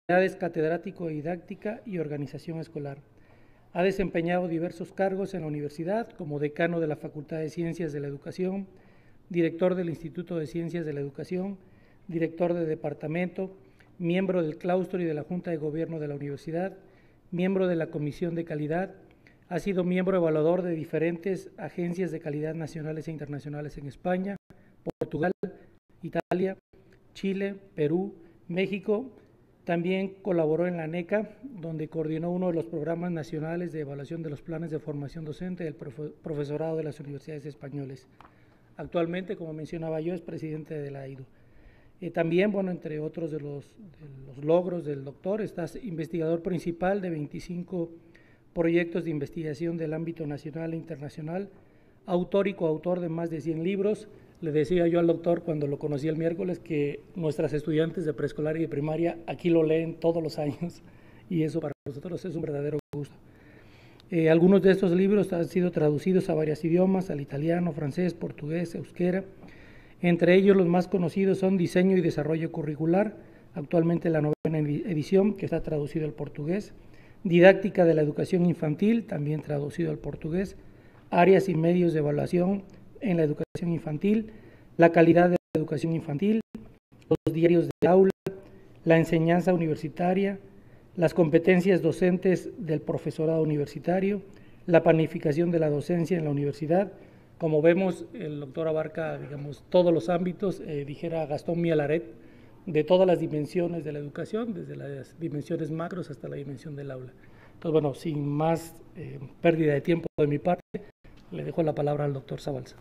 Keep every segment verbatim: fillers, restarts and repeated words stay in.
Es catedrático de didáctica y organización escolar. Ha desempeñado diversos cargos en la universidad, como decano de la Facultad de Ciencias de la Educación, director del Instituto de Ciencias de la Educación, director de departamento, miembro del claustro y de la Junta de Gobierno de la universidad, miembro de la Comisión de Calidad, ha sido miembro evaluador de diferentes agencias de calidad nacionales e internacionales en España, Portugal, Italia, Chile, Perú, México. También colaboró en la NECA, donde coordinó uno de los programas nacionales de evaluación de los planes de formación docente del profesorado de las universidades españolas. Actualmente, como mencionaba yo, es presidente de la AIDU. Eh, también, bueno, entre otros de los, de los logros del doctor, está investigador principal de veinticinco proyectos de investigación del ámbito nacional e internacional, autor y coautor de más de cien libros. Le decía yo al doctor cuando lo conocí el miércoles que nuestras estudiantes de preescolar y de primaria aquí lo leen todos los años y eso para nosotros es un verdadero gusto. Eh, algunos de estos libros han sido traducidos a varios idiomas, al italiano, francés, portugués, euskera. Entre ellos los más conocidos son Diseño y Desarrollo Curricular, actualmente la novena edición, que está traducido al portugués, Didáctica de la Educación Infantil, también traducido al portugués, Áreas y medios de evaluación en la educación infantil, la calidad de la educación infantil, los diarios de aula, la enseñanza universitaria, las competencias docentes del profesorado universitario, la planificación de la docencia en la universidad. Como vemos, el doctor abarca, digamos, todos los ámbitos, eh, dijera Gastón Mialaret, de todas las dimensiones de la educación, desde las dimensiones macros hasta la dimensión del aula. Entonces, bueno, sin más eh, pérdida de tiempo de mi parte, le dejo la palabra al doctor Zabalza.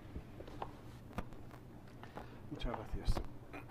Muchas gracias.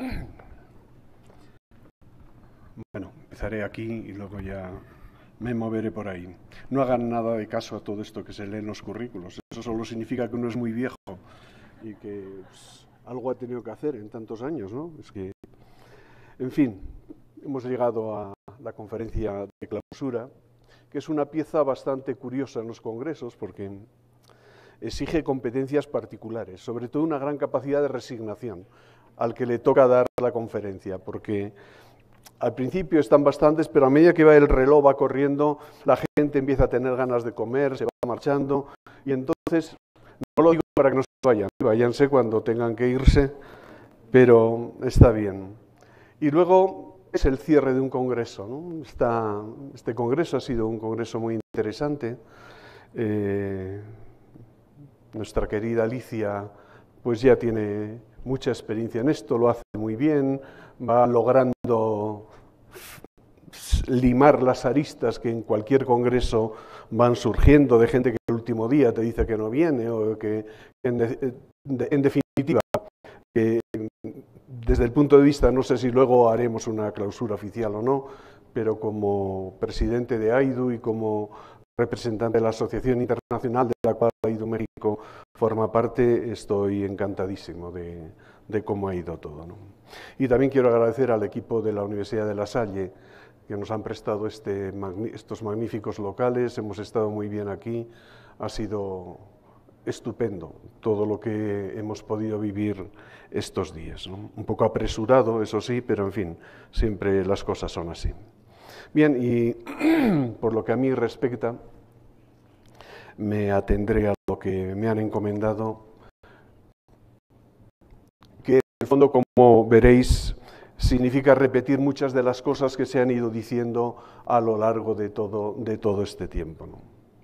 Bueno, empezaré aquí y luego ya me moveré por ahí. No hagan nada de caso a todo esto que se lee en los currículos. Eso solo significa que uno es muy viejo y que pues, algo ha tenido que hacer en tantos años, ¿no? Es que, en fin, hemos llegado a la conferencia de clausura, que es una pieza bastante curiosa en los congresos porque exige competencias particulares, sobre todo una gran capacidad de resignación al que le toca dar la conferencia, porque al principio están bastantes, pero a medida que va el reloj va corriendo, la gente empieza a tener ganas de comer, se va marchando, y entonces, no lo digo para que no se vayan, váyanse cuando tengan que irse, pero está bien. Y luego es el cierre de un congreso, ¿no? Está, este congreso ha sido un congreso muy interesante. Eh, nuestra querida Alicia pues ya tiene mucha experiencia en esto, lo hace muy bien, va logrando limar las aristas que en cualquier congreso van surgiendo de gente que el último día te dice que no viene o que en, de, en definitiva que desde el punto de vista, no sé si luego haremos una clausura oficial o no, pero como presidente de AIDU y como representante de la Asociación Internacional de la cual AIDU México forma parte, estoy encantadísimo de, de cómo ha ido todo, ¿no? Y también quiero agradecer al equipo de la Universidad de La Salle que nos han prestado este, estos magníficos locales, hemos estado muy bien aquí, ha sido estupendo todo lo que hemos podido vivir estos días, ¿no? Un poco apresurado, eso sí, pero en fin, siempre las cosas son así. Bien, y por lo que a mí respecta, me atendré a lo que me han encomendado, que en el fondo, como veréis, significa repetir muchas de las cosas que se han ido diciendo a lo largo de todo, de todo este tiempo, ¿no?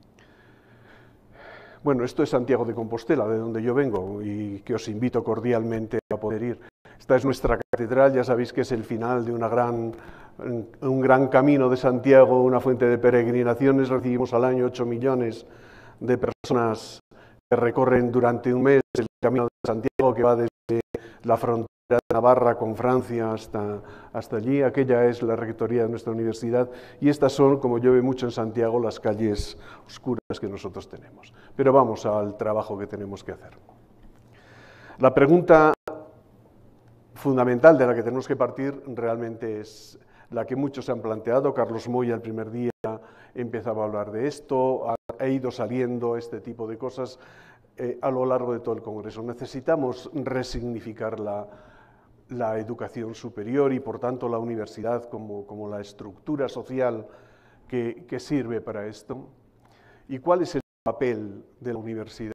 Bueno, esto es Santiago de Compostela, de donde yo vengo, y que os invito cordialmente a poder ir. Esta es nuestra catedral, ya sabéis que es el final de una gran, un gran camino de Santiago, una fuente de peregrinaciones. Recibimos al año ocho millones de personas que recorren durante un mes el camino de Santiago, que va desde la frontera de Navarra con Francia hasta, hasta allí. Aquella es la rectoría de nuestra universidad y estas son, como llueve mucho en Santiago, las calles oscuras que nosotros tenemos. Pero vamos al trabajo que tenemos que hacer. La pregunta fundamental de la que tenemos que partir realmente es la que muchos se han planteado. Carlos Moya el primer día empezaba a hablar de esto, ha ido saliendo este tipo de cosas eh, a lo largo de todo el Congreso. Necesitamos resignificar la la educación superior y, por tanto, la universidad como, como la estructura social que, que sirve para esto? ¿Y cuál es el papel de la universidad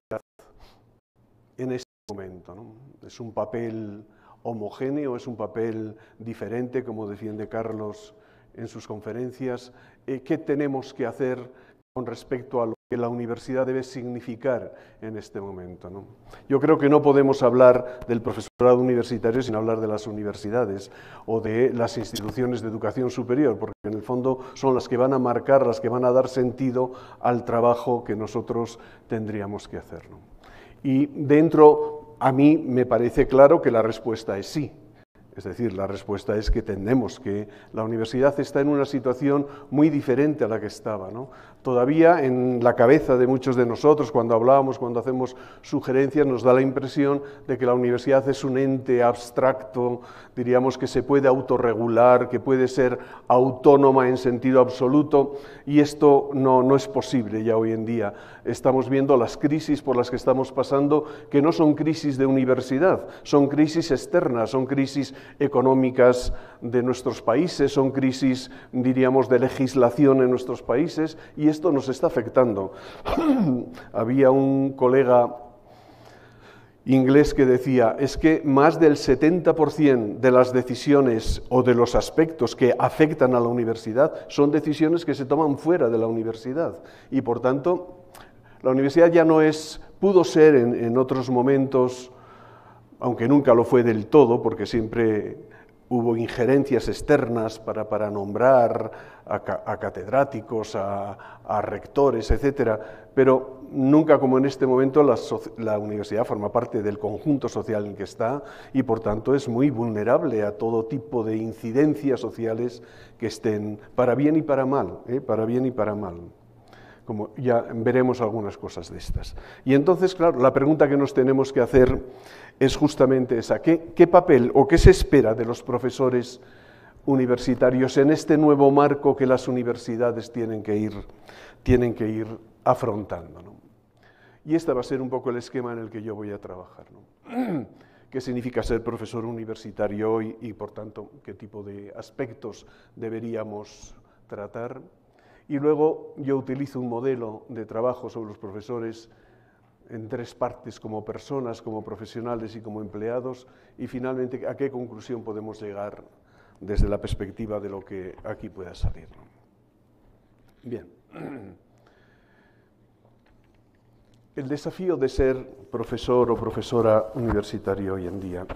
en este momento, ¿no? ¿Es un papel homogéneo, es un papel diferente, como defiende Carlos en sus conferencias? Eh, ¿Qué tenemos que hacer con respecto a lo que la universidad debe significar en este momento, ¿no? Yo creo que no podemos hablar del profesorado universitario sin hablar de las universidades o de las instituciones de educación superior, porque en el fondo son las que van a marcar, las que van a dar sentido al trabajo que nosotros tendríamos que hacer, ¿no? Y dentro, a mí me parece claro que la respuesta es sí. Es decir, la respuesta es que entendemos que la universidad está en una situación muy diferente a la que estaba, ¿no? Todavía en la cabeza de muchos de nosotros, cuando hablamos, cuando hacemos sugerencias, nos da la impresión de que la universidad es un ente abstracto, diríamos que se puede autorregular, que puede ser autónoma en sentido absoluto, y esto no, no es posible ya hoy en día. Estamos viendo las crisis por las que estamos pasando, que no son crisis de universidad, son crisis externas, son crisis económicas de nuestros países, son crisis, diríamos, de legislación en nuestros países, y esto nos está afectando. Había un colega inglés que decía, es que más del setenta por ciento de las decisiones o de los aspectos que afectan a la universidad son decisiones que se toman fuera de la universidad, y por tanto la universidad ya no es, pudo ser en, en otros momentos, aunque nunca lo fue del todo, porque siempre hubo injerencias externas para, para nombrar a, a catedráticos, a, a rectores, etcétera, pero nunca como en este momento la, la universidad forma parte del conjunto social en que está y por tanto es muy vulnerable a todo tipo de incidencias sociales que estén para bien y para mal, ¿eh? para bien y para mal. Como ya veremos algunas cosas de estas. Y entonces, claro, la pregunta que nos tenemos que hacer es justamente esa. ¿Qué, qué papel o qué se espera de los profesores universitarios en este nuevo marco que las universidades tienen que ir, tienen que ir afrontando, ¿no? Y este va a ser un poco el esquema en el que yo voy a trabajar, ¿no? ¿Qué significa ser profesor universitario hoy y, por tanto, qué tipo de aspectos deberíamos tratar? Y luego yo utilizo un modelo de trabajo sobre los profesores en tres partes, como personas, como profesionales y como empleados, y finalmente a qué conclusión podemos llegar desde la perspectiva de lo que aquí pueda salir. Bien. El desafío de ser profesor o profesora universitario hoy en día,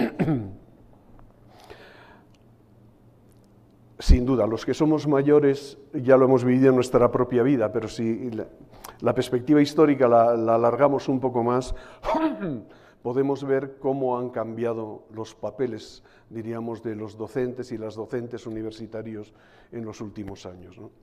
sin duda, los que somos mayores ya lo hemos vivido en nuestra propia vida, pero si la, la perspectiva histórica la, la alargamos un poco más, podemos ver cómo han cambiado los papeles, diríamos, de los docentes y las docentes universitarios en los últimos años, ¿no?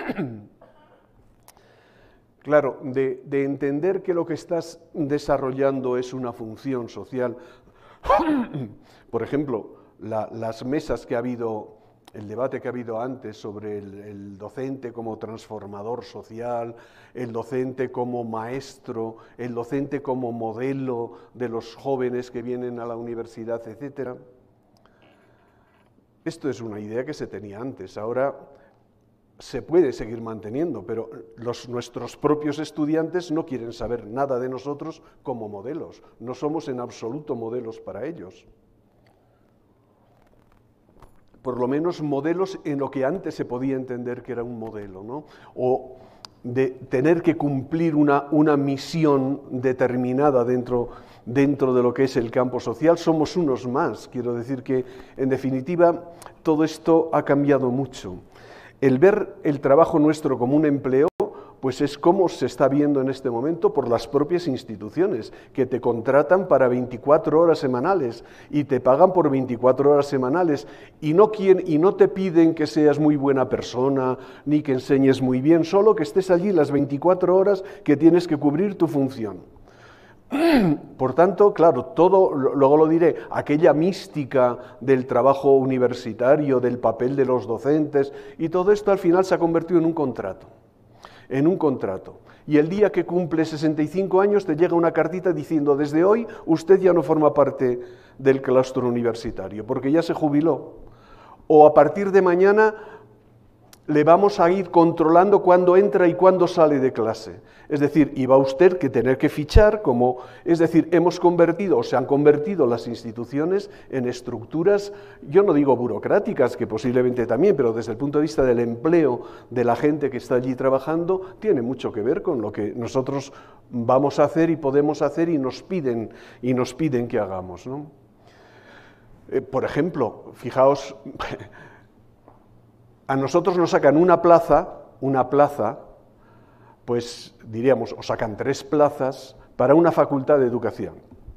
Claro, de, de entender que lo que estás desarrollando es una función social. Por ejemplo, la, las mesas que ha habido, el debate que ha habido antes sobre el, el docente como transformador social, el docente como maestro, el docente como modelo de los jóvenes que vienen a la universidad, etcétera. Esto es una idea que se tenía antes, ahora se puede seguir manteniendo, pero los, nuestros propios estudiantes no quieren saber nada de nosotros como modelos, no somos en absoluto modelos para ellos. Por lo menos modelos en lo que antes se podía entender que era un modelo, ¿no? O de tener que cumplir una, una misión determinada dentro, dentro de lo que es el campo social, somos unos más. Quiero decir que, en definitiva, todo esto ha cambiado mucho. El ver el trabajo nuestro como un empleo, pues es como se está viendo en este momento por las propias instituciones, que te contratan para veinticuatro horas semanales y te pagan por veinticuatro horas semanales y no, quieren, y no te piden que seas muy buena persona ni que enseñes muy bien, solo que estés allí las veinticuatro horas que tienes que cubrir tu función. Por tanto, claro, todo, luego lo diré, aquella mística del trabajo universitario, del papel de los docentes, y todo esto al final se ha convertido en un contrato. en un contrato. Y el día que cumple sesenta y cinco años te llega una cartita diciendo: desde hoy usted ya no forma parte del claustro universitario, porque ya se jubiló. O a partir de mañana le vamos a ir controlando cuándo entra y cuándo sale de clase. Es decir, y va usted que tener que fichar, como, es decir, hemos convertido, o se han convertido las instituciones en estructuras, yo no digo burocráticas, que posiblemente también, pero desde el punto de vista del empleo de la gente que está allí trabajando, tiene mucho que ver con lo que nosotros vamos a hacer y podemos hacer y nos piden, y nos piden que hagamos, ¿no? Eh, por ejemplo, fijaos, a nosotros nos sacan una plaza, una plaza, pues diríamos, o sacan tres plazas para una facultad de educación.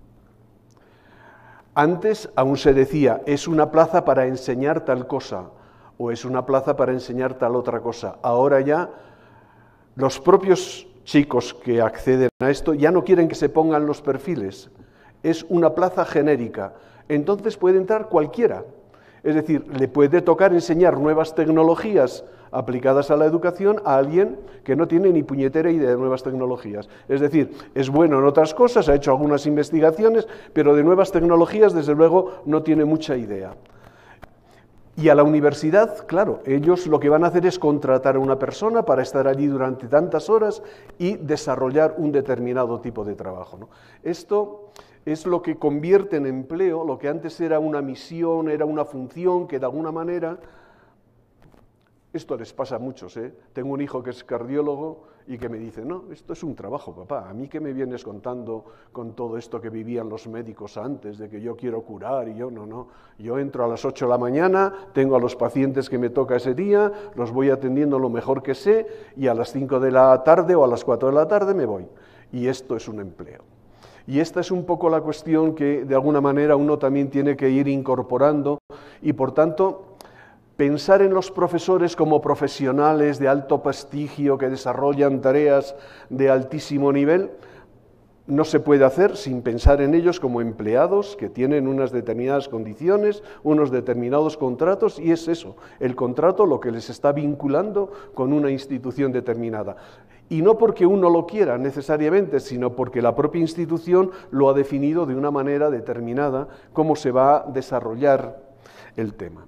Antes aún se decía, es una plaza para enseñar tal cosa, o es una plaza para enseñar tal otra cosa. Ahora ya los propios chicos que acceden a esto ya no quieren que se pongan los perfiles, es una plaza genérica, entonces puede entrar cualquiera. Es decir, le puede tocar enseñar nuevas tecnologías aplicadas a la educación a alguien que no tiene ni puñetera idea de nuevas tecnologías. Es decir, es bueno en otras cosas, ha hecho algunas investigaciones, pero de nuevas tecnologías, desde luego, no tiene mucha idea. Y a la universidad, claro, ellos lo que van a hacer es contratar a una persona para estar allí durante tantas horas y desarrollar un determinado tipo de trabajo, ¿no? Esto es lo que convierte en empleo, lo que antes era una misión, era una función que de alguna manera, esto les pasa a muchos, ¿eh? Tengo un hijo que es cardiólogo y que me dice, no, esto es un trabajo, papá, a mí qué me vienes contando con todo esto que vivían los médicos antes, de que yo quiero curar y yo no, no, yo entro a las ocho de la mañana, tengo a los pacientes que me toca ese día, los voy atendiendo lo mejor que sé y a las cinco de la tarde o a las cuatro de la tarde me voy. Y esto es un empleo. Y esta es un poco la cuestión que de alguna manera uno también tiene que ir incorporando y por tanto pensar en los profesores como profesionales de alto prestigio que desarrollan tareas de altísimo nivel no se puede hacer sin pensar en ellos como empleados que tienen unas determinadas condiciones, unos determinados contratos y es eso, el contrato lo que les está vinculando con una institución determinada. Y no porque uno lo quiera necesariamente, sino porque la propia institución lo ha definido de una manera determinada, cómo se va a desarrollar el tema.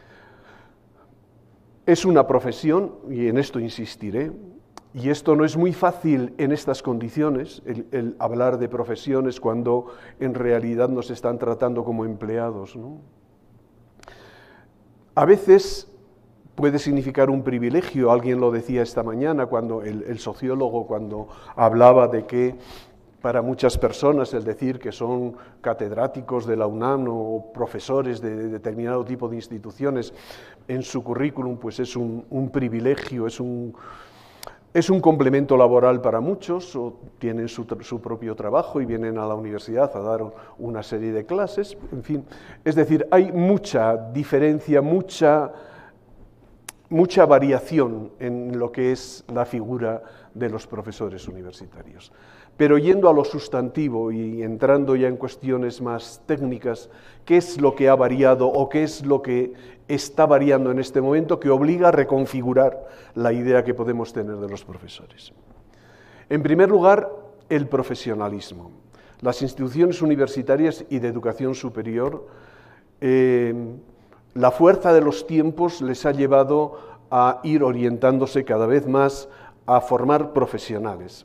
Es una profesión, y en esto insistiré, y esto no es muy fácil en estas condiciones, el, el hablar de profesiones cuando en realidad nos están tratando como empleados, ¿no? A veces puede significar un privilegio, alguien lo decía esta mañana, cuando el, el sociólogo cuando hablaba de que para muchas personas el decir que son catedráticos de la UNAM o profesores de, de determinado tipo de instituciones en su currículum, pues es un, un privilegio, es un, es un complemento laboral para muchos, o tienen su, su propio trabajo y vienen a la universidad a dar una serie de clases, en fin. Es decir, hay mucha diferencia, mucha... mucha variación en lo que es la figura de los profesores universitarios. Pero yendo a lo sustantivo y entrando ya en cuestiones más técnicas, ¿qué es lo que ha variado o qué es lo que está variando en este momento que obliga a reconfigurar la idea que podemos tener de los profesores? En primer lugar, el profesionalismo. Las instituciones universitarias y de educación superior eh, la fuerza de los tiempos les ha llevado a ir orientándose cada vez más a formar profesionales.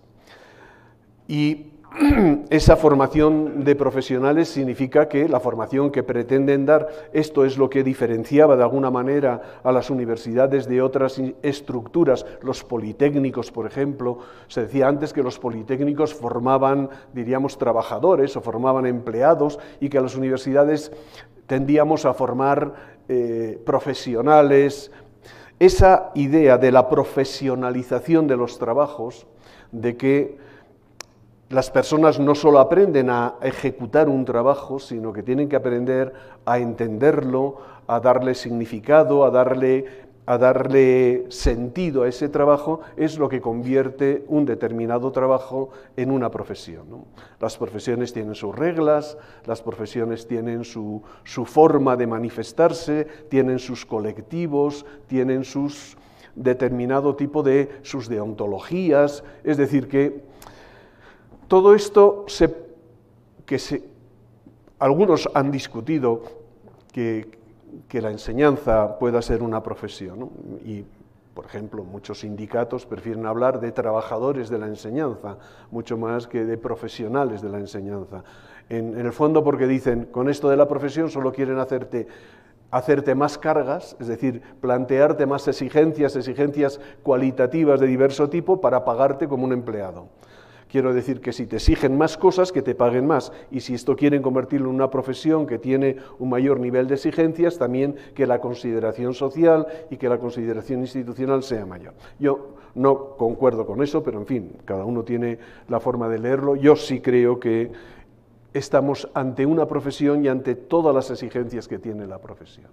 Y esa formación de profesionales significa que la formación que pretenden dar, esto es lo que diferenciaba de alguna manera a las universidades de otras estructuras, los politécnicos, por ejemplo. Se decía antes que los politécnicos formaban, diríamos, trabajadores o formaban empleados y que las universidades tendíamos a formar eh, profesionales. Esa idea de la profesionalización de los trabajos, de que las personas no solo aprenden a ejecutar un trabajo, sino que tienen que aprender a entenderlo, a darle significado, a darle, a darle sentido a ese trabajo, es lo que convierte un determinado trabajo en una profesión, ¿no? Las profesiones tienen sus reglas, las profesiones tienen su, su forma de manifestarse, tienen sus colectivos, tienen sus, determinado tipo de sus deontologías, es decir, que todo esto se, que se, algunos han discutido que, que la enseñanza pueda ser una profesión, ¿no? Y, por ejemplo, muchos sindicatos prefieren hablar de trabajadores de la enseñanza, mucho más que de profesionales de la enseñanza. En, en el fondo porque dicen, con esto de la profesión solo quieren hacerte, hacerte más cargas, es decir, plantearte más exigencias, exigencias cualitativas de diverso tipo para pagarte como un empleado. Quiero decir que si te exigen más cosas, que te paguen más. Y si esto quieren convertirlo en una profesión que tiene un mayor nivel de exigencias, también que la consideración social y que la consideración institucional sea mayor. Yo no concuerdo con eso, pero en fin, cada uno tiene la forma de leerlo. Yo sí creo que estamos ante una profesión y ante todas las exigencias que tiene la profesión.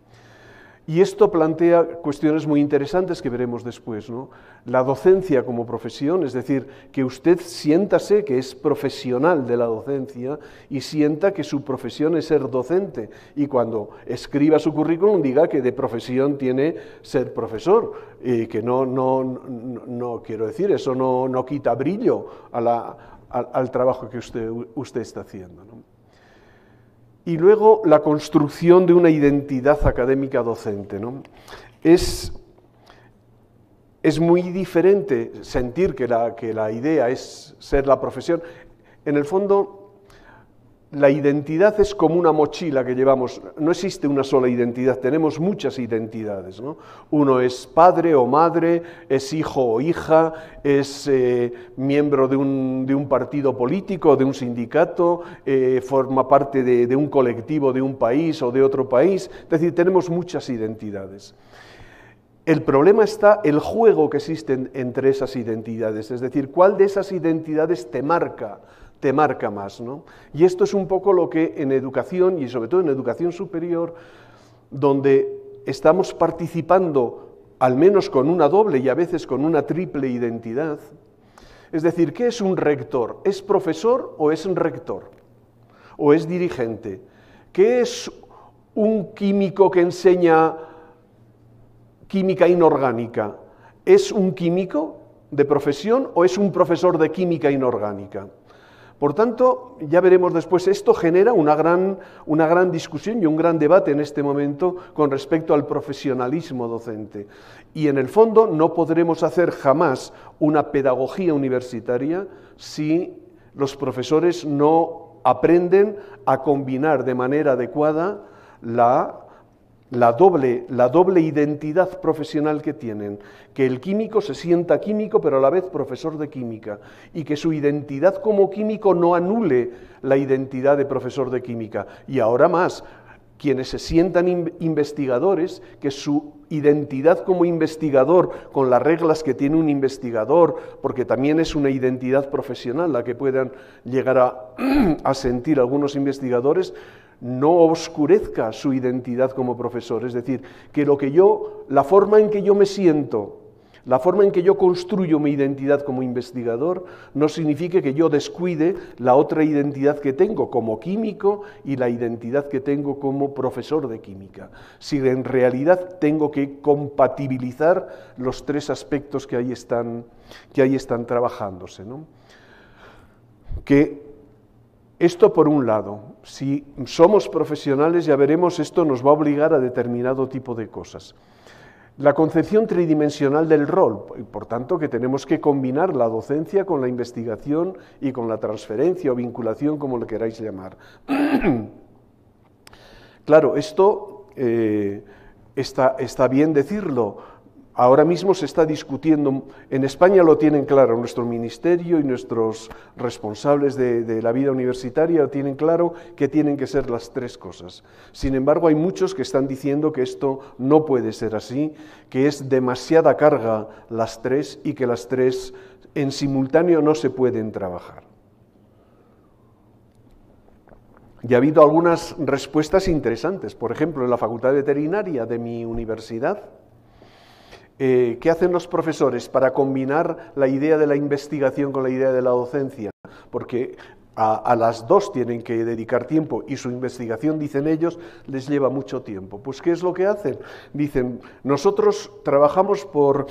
Y esto plantea cuestiones muy interesantes que veremos después, ¿no? La docencia como profesión, es decir, que usted siéntase que es profesional de la docencia y sienta que su profesión es ser docente. Y cuando escriba su currículum diga que de profesión tiene ser profesor. Y que no, no, no, no quiero decir, eso no, no quita brillo a la, a, al trabajo que usted, usted está haciendo, ¿no? Y luego la construcción de una identidad académica docente, ¿no? Es, es muy diferente sentir que la, que la idea es ser la profesión. En el fondo, la identidad es como una mochila que llevamos. No existe una sola identidad, tenemos muchas identidades, ¿no? Uno es padre o madre, es hijo o hija, es eh, miembro de un, de un partido político, de un sindicato, eh, forma parte de, de un colectivo de un país o de otro país. Es decir, tenemos muchas identidades. El problema está el juego que existe entre esas identidades, es decir, ¿cuál de esas identidades te marca? te marca más, ¿no? Y esto es un poco lo que en educación, y sobre todo en educación superior, donde estamos participando, al menos con una doble y a veces con una triple identidad. Es decir, ¿qué es un rector? ¿Es profesor o es un rector? ¿O es dirigente? ¿Qué es un químico que enseña química inorgánica? ¿Es un químico de profesión o es un profesor de química inorgánica? Por tanto, ya veremos después, esto genera una gran, una gran discusión y un gran debate en este momento con respecto al profesionalismo docente. Y en el fondo no podremos hacer jamás una pedagogía universitaria si los profesores no aprenden a combinar de manera adecuada la La doble, la doble identidad profesional que tienen, que el químico se sienta químico pero a la vez profesor de química y que su identidad como químico no anule la identidad de profesor de química. Y ahora más, quienes se sientan in- investigadores, que su identidad como investigador, con las reglas que tiene un investigador, porque también es una identidad profesional la que puedan llegar a, a sentir algunos investigadores, no oscurezca su identidad como profesor, es decir, que lo que yo, la forma en que yo me siento, la forma en que yo construyo mi identidad como investigador, no signifique que yo descuide la otra identidad que tengo como químico y la identidad que tengo como profesor de química. Si en realidad tengo que compatibilizar los tres aspectos que ahí están, que ahí están trabajándose, ¿no? Que esto por un lado, si somos profesionales ya veremos, esto nos va a obligar a determinado tipo de cosas. La concepción tridimensional del rol, por tanto que tenemos que combinar la docencia con la investigación y con la transferencia o vinculación, como lo queráis llamar. Claro, esto eh, está, está bien decirlo. Ahora mismo se está discutiendo, en España lo tienen claro, nuestro ministerio y nuestros responsables de, de la vida universitaria tienen claro que tienen que ser las tres cosas. Sin embargo, hay muchos que están diciendo que esto no puede ser así, que es demasiada carga las tres y que las tres en simultáneo no se pueden trabajar. Y ha habido algunas respuestas interesantes. Por ejemplo, en la Facultad Veterinaria de mi universidad, Eh, ¿qué hacen los profesores para combinar la idea de la investigación con la idea de la docencia? Porque A, a las dos tienen que dedicar tiempo y su investigación, dicen ellos, les lleva mucho tiempo. Pues, ¿qué es lo que hacen? Dicen, nosotros trabajamos por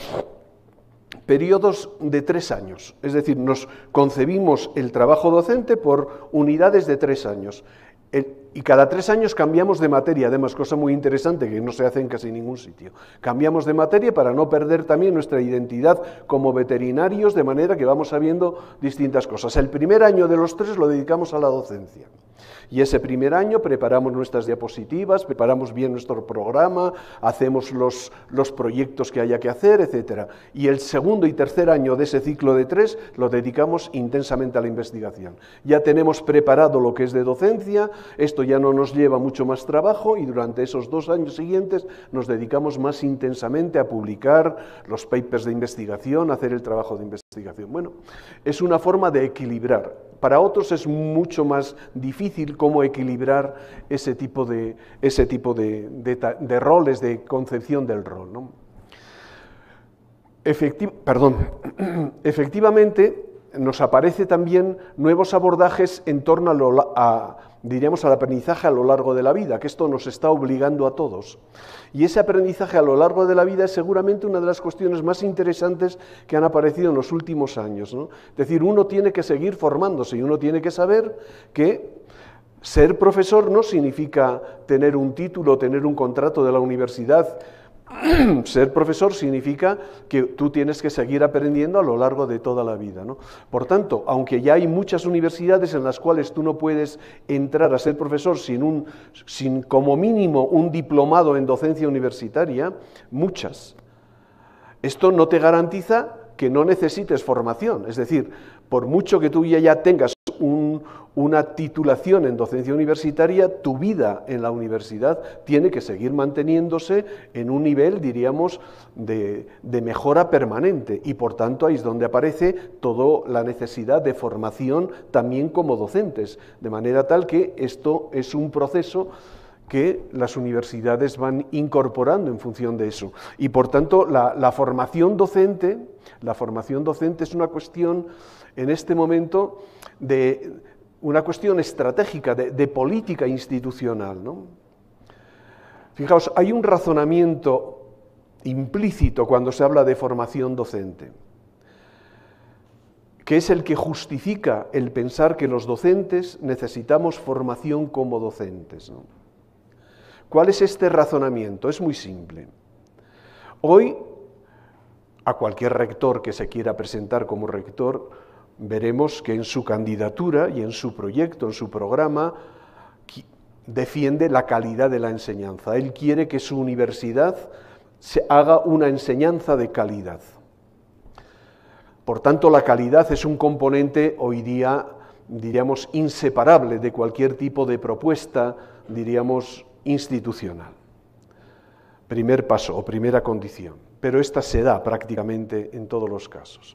periodos de tres años, es decir, nos concebimos el trabajo docente por unidades de tres años. El, y cada tres años cambiamos de materia, además, cosa muy interesante que no se hace en casi ningún sitio. Cambiamos de materia para no perder también nuestra identidad como veterinarios, de manera que vamos sabiendo distintas cosas. El primer año de los tres lo dedicamos a la docencia. Y ese primer año preparamos nuestras diapositivas, preparamos bien nuestro programa, hacemos los, los proyectos que haya que hacer, etcétera. Y el segundo y tercer año de ese ciclo de tres lo dedicamos intensamente a la investigación. Ya tenemos preparado lo que es de docencia, esto ya no nos lleva mucho más trabajo y durante esos dos años siguientes nos dedicamos más intensamente a publicar los papers de investigación, a hacer el trabajo de investigación. Bueno, es una forma de equilibrar. Para otros es mucho más difícil cómo equilibrar ese tipo de, ese tipo de, de, de roles, de concepción del rol, ¿no? Efectiv- perdón, efectivamente nos aparece también nuevos abordajes en torno a, lo, a, diríamos, al aprendizaje a lo largo de la vida, que esto nos está obligando a todos. Y ese aprendizaje a lo largo de la vida es seguramente una de las cuestiones más interesantes que han aparecido en los últimos años, ¿no? Es decir, uno tiene que seguir formándose y uno tiene que saber que ser profesor no significa tener un título, tener un contrato de la universidad. Ser profesor significa que tú tienes que seguir aprendiendo a lo largo de toda la vida, ¿no? Por tanto, aunque ya hay muchas universidades en las cuales tú no puedes entrar a ser profesor sin, un, sin como mínimo un diplomado en docencia universitaria, muchas, esto no te garantiza que no necesites formación. Es decir, por mucho que tú ya, ya tengas un, una titulación en docencia universitaria, tu vida en la universidad tiene que seguir manteniéndose en un nivel, diríamos, de, de mejora permanente. Y por tanto ahí es donde aparece toda la necesidad de formación también como docentes. De manera tal que esto es un proceso que las universidades van incorporando en función de eso. Y por tanto, la, la formación docente, la formación docente es una cuestión, en este momento, de una cuestión estratégica, de, de política institucional, ¿no? Fijaos, hay un razonamiento implícito cuando se habla de formación docente, que es el que justifica el pensar que los docentes necesitamos formación como docentes, ¿no? ¿Cuál es este razonamiento? Es muy simple. Hoy, a cualquier rector que se quiera presentar como rector, veremos que en su candidatura y en su proyecto, en su programa, defiende la calidad de la enseñanza. Él quiere que su universidad se haga una enseñanza de calidad. Por tanto, la calidad es un componente hoy día, diríamos, inseparable de cualquier tipo de propuesta, diríamos, institucional. Primer paso o primera condición, pero esta se da prácticamente en todos los casos.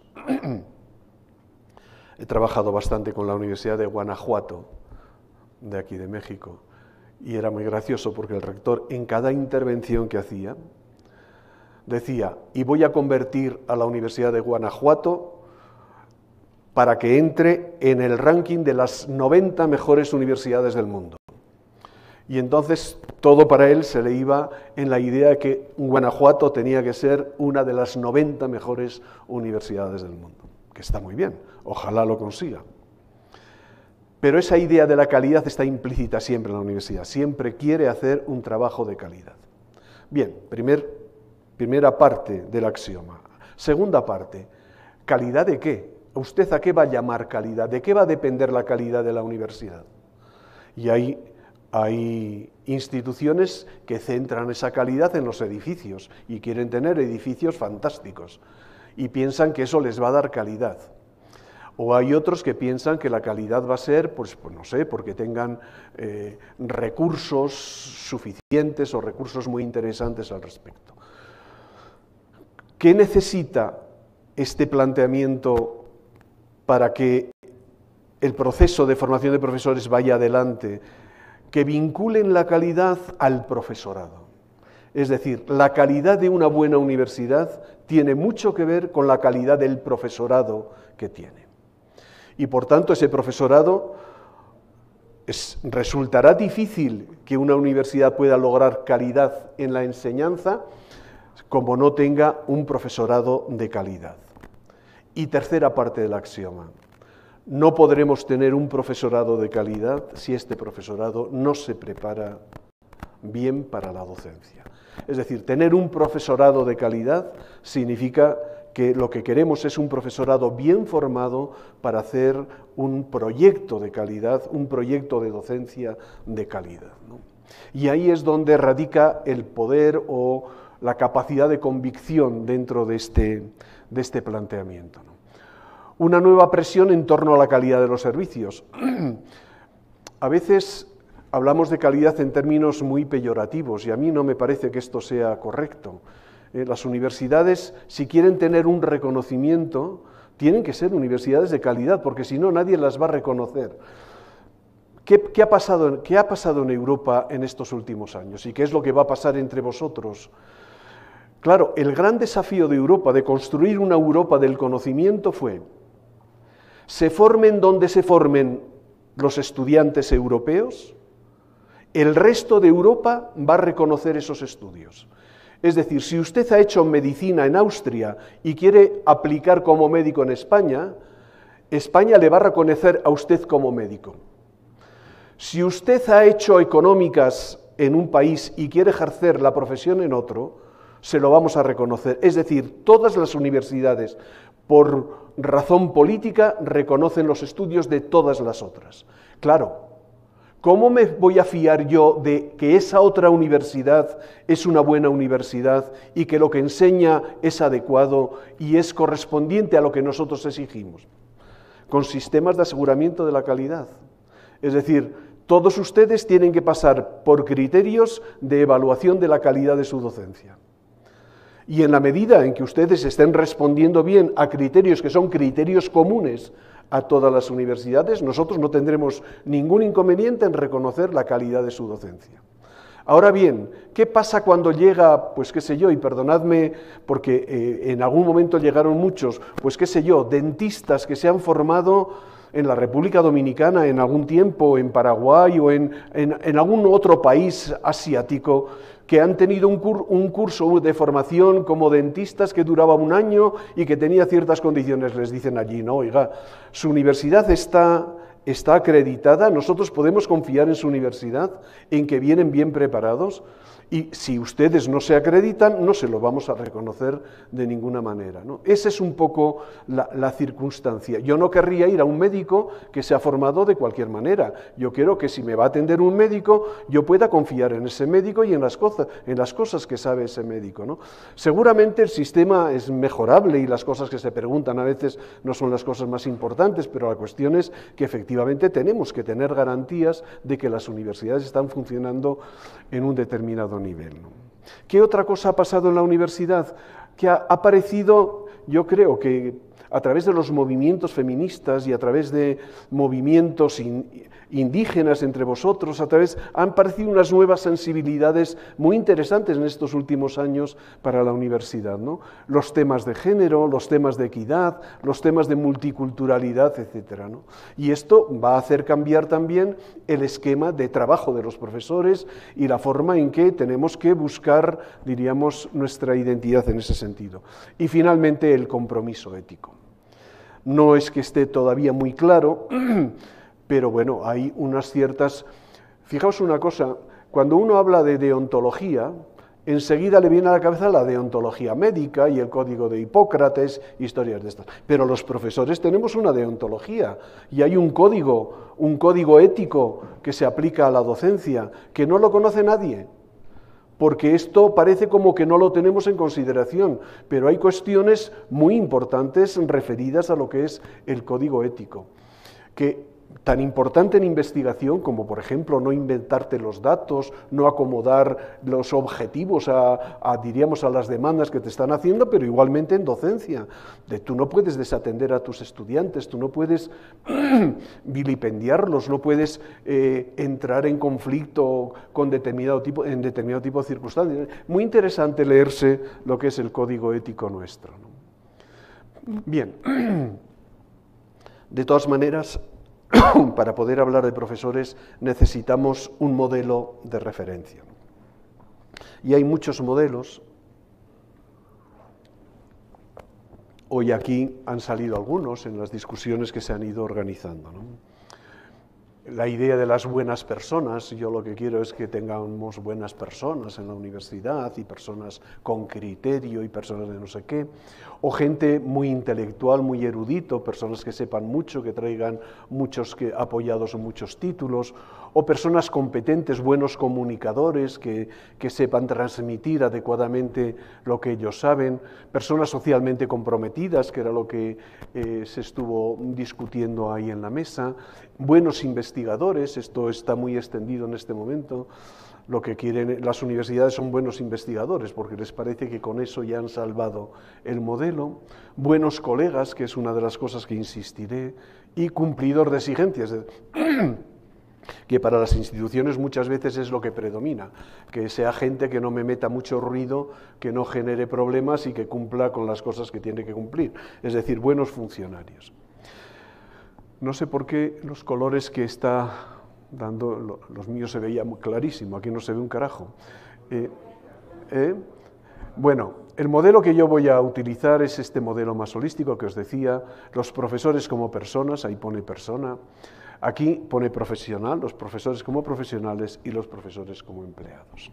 He trabajado bastante con la Universidad de Guanajuato, de aquí de México, y era muy gracioso porque el rector en cada intervención que hacía decía, y voy a convertir a la Universidad de Guanajuato para que entre en el ranking de las noventa mejores universidades del mundo. Y entonces todo para él se le iba en la idea de que Guanajuato tenía que ser una de las noventa mejores universidades del mundo, que está muy bien, ojalá lo consiga. Pero esa idea de la calidad está implícita siempre en la universidad, siempre quiere hacer un trabajo de calidad. Bien, primer, primera parte del axioma. Segunda parte, ¿calidad de qué? ¿Usted a qué va a llamar calidad? ¿De qué va a depender la calidad de la universidad? Y ahí hay instituciones que centran esa calidad en los edificios y quieren tener edificios fantásticos y piensan que eso les va a dar calidad. O hay otros que piensan que la calidad va a ser, pues, pues no sé, porque tengan eh, recursos suficientes o recursos muy interesantes al respecto. ¿Qué necesita este planteamiento para que el proceso de formación de profesores vaya adelante? Que vinculen la calidad al profesorado. Es decir, la calidad de una buena universidad tiene mucho que ver con la calidad del profesorado que tiene. Y por tanto ese profesorado es, resultará difícil que una universidad pueda lograr calidad en la enseñanza como no tenga un profesorado de calidad. Y tercera parte del axioma. No podremos tener un profesorado de calidad si este profesorado no se prepara bien para la docencia. Es decir, tener un profesorado de calidad significa que lo que queremos es un profesorado bien formado para hacer un proyecto de calidad, un proyecto de docencia de calidad, ¿no? Y ahí es donde radica el poder o la capacidad de convicción dentro de este, de este planteamiento, ¿no? Una nueva presión en torno a la calidad de los servicios. A veces hablamos de calidad en términos muy peyorativos y a mí no me parece que esto sea correcto. Eh, las universidades, si quieren tener un reconocimiento, tienen que ser universidades de calidad, porque si no, nadie las va a reconocer. ¿Qué, qué ha pasado, qué ha pasado en Europa en estos últimos años? ¿Y qué es lo que va a pasar entre vosotros? Claro, el gran desafío de Europa, de construir una Europa del conocimiento, fue: se formen donde se formen los estudiantes europeos, el resto de Europa va a reconocer esos estudios. Es decir, si usted ha hecho medicina en Austria y quiere aplicar como médico en España, España le va a reconocer a usted como médico. Si usted ha hecho económicas en un país y quiere ejercer la profesión en otro, se lo vamos a reconocer. Es decir, todas las universidades, por razón política, reconocen los estudios de todas las otras. Claro, ¿cómo me voy a fiar yo de que esa otra universidad es una buena universidad y que lo que enseña es adecuado y es correspondiente a lo que nosotros exigimos? Con sistemas de aseguramiento de la calidad. Es decir, todos ustedes tienen que pasar por criterios de evaluación de la calidad de su docencia. Y en la medida en que ustedes estén respondiendo bien a criterios que son criterios comunes a todas las universidades, nosotros no tendremos ningún inconveniente en reconocer la calidad de su docencia. Ahora bien, ¿qué pasa cuando llega, pues qué sé yo, y perdonadme porque eh, en algún momento llegaron muchos, pues qué sé yo, dentistas que se han formado en la República Dominicana en algún tiempo, en Paraguay o en, en, en algún otro país asiático, que han tenido un, cur, un curso de formación como dentistas que duraba un año y que tenía ciertas condiciones? Les dicen allí, no, oiga, su universidad está, está acreditada, nosotros podemos confiar en su universidad, en que vienen bien preparados, y si ustedes no se acreditan, no se lo vamos a reconocer de ninguna manera, ¿no? Esa es un poco la, la circunstancia. Yo no querría ir a un médico que se ha formado de cualquier manera. Yo quiero que si me va a atender un médico, yo pueda confiar en ese médico y en las cosas, en las cosas que sabe ese médico, ¿no? Seguramente el sistema es mejorable y las cosas que se preguntan a veces no son las cosas más importantes, pero la cuestión es que efectivamente tenemos que tener garantías de que las universidades están funcionando en un determinado nivel, ¿no? ¿Qué otra cosa ha pasado en la universidad? Que ha aparecido, yo creo que a través de los movimientos feministas y a través de movimientos in, indígenas entre vosotros, a través, han aparecido unas nuevas sensibilidades muy interesantes en estos últimos años para la universidad, ¿no? Los temas de género, los temas de equidad, los temas de multiculturalidad, etcétera, ¿no? Y esto va a hacer cambiar también el esquema de trabajo de los profesores y la forma en que tenemos que buscar, diríamos, nuestra identidad en ese sentido. Y finalmente el compromiso ético. No es que esté todavía muy claro, pero bueno, hay unas ciertas... Fijaos una cosa, cuando uno habla de deontología, enseguida le viene a la cabeza la deontología médica y el código de Hipócrates, historias de estas. Pero los profesores tenemos una deontología y hay un código, un código ético que se aplica a la docencia, que no lo conoce nadie, porque esto parece como que no lo tenemos en consideración, pero hay cuestiones muy importantes referidas a lo que es el código ético, que tan importante en investigación como, por ejemplo, no inventarte los datos, no acomodar los objetivos a, a, diríamos, a las demandas que te están haciendo, pero igualmente en docencia. De, tú no puedes desatender a tus estudiantes, tú no puedes vilipendiarlos, no puedes eh, entrar en conflicto con determinado tipo, en determinado tipo de circunstancias. Muy interesante leerse lo que es el código ético nuestro, ¿no? Bien. De todas maneras, para poder hablar de profesores necesitamos un modelo de referencia. Y hay muchos modelos. Hoy aquí han salido algunos en las discusiones que se han ido organizando, ¿no? La idea de las buenas personas, yo lo que quiero es que tengamos buenas personas en la universidad y personas con criterio y personas de no sé qué, o gente muy intelectual, muy erudito, personas que sepan mucho, que traigan muchos que, apoyados en muchos títulos, o personas competentes, buenos comunicadores, que, que sepan transmitir adecuadamente lo que ellos saben, personas socialmente comprometidas, que era lo que eh, se estuvo discutiendo ahí en la mesa, buenos investigadores, esto está muy extendido en este momento. Lo que quieren las universidades son buenos investigadores, porque les parece que con eso ya han salvado el modelo, buenos colegas, que es una de las cosas que insistiré, y cumplidor de exigencias, que para las instituciones muchas veces es lo que predomina, que sea gente que no me meta mucho ruido, que no genere problemas y que cumpla con las cosas que tiene que cumplir, es decir, buenos funcionarios. No sé por qué los colores que está dando, los míos se veía clarísimo, aquí no se ve un carajo. Eh, eh, bueno, el modelo que yo voy a utilizar es este modelo más holístico que os decía, los profesores como personas, ahí pone persona, aquí pone profesional, los profesores como profesionales y los profesores como empleados.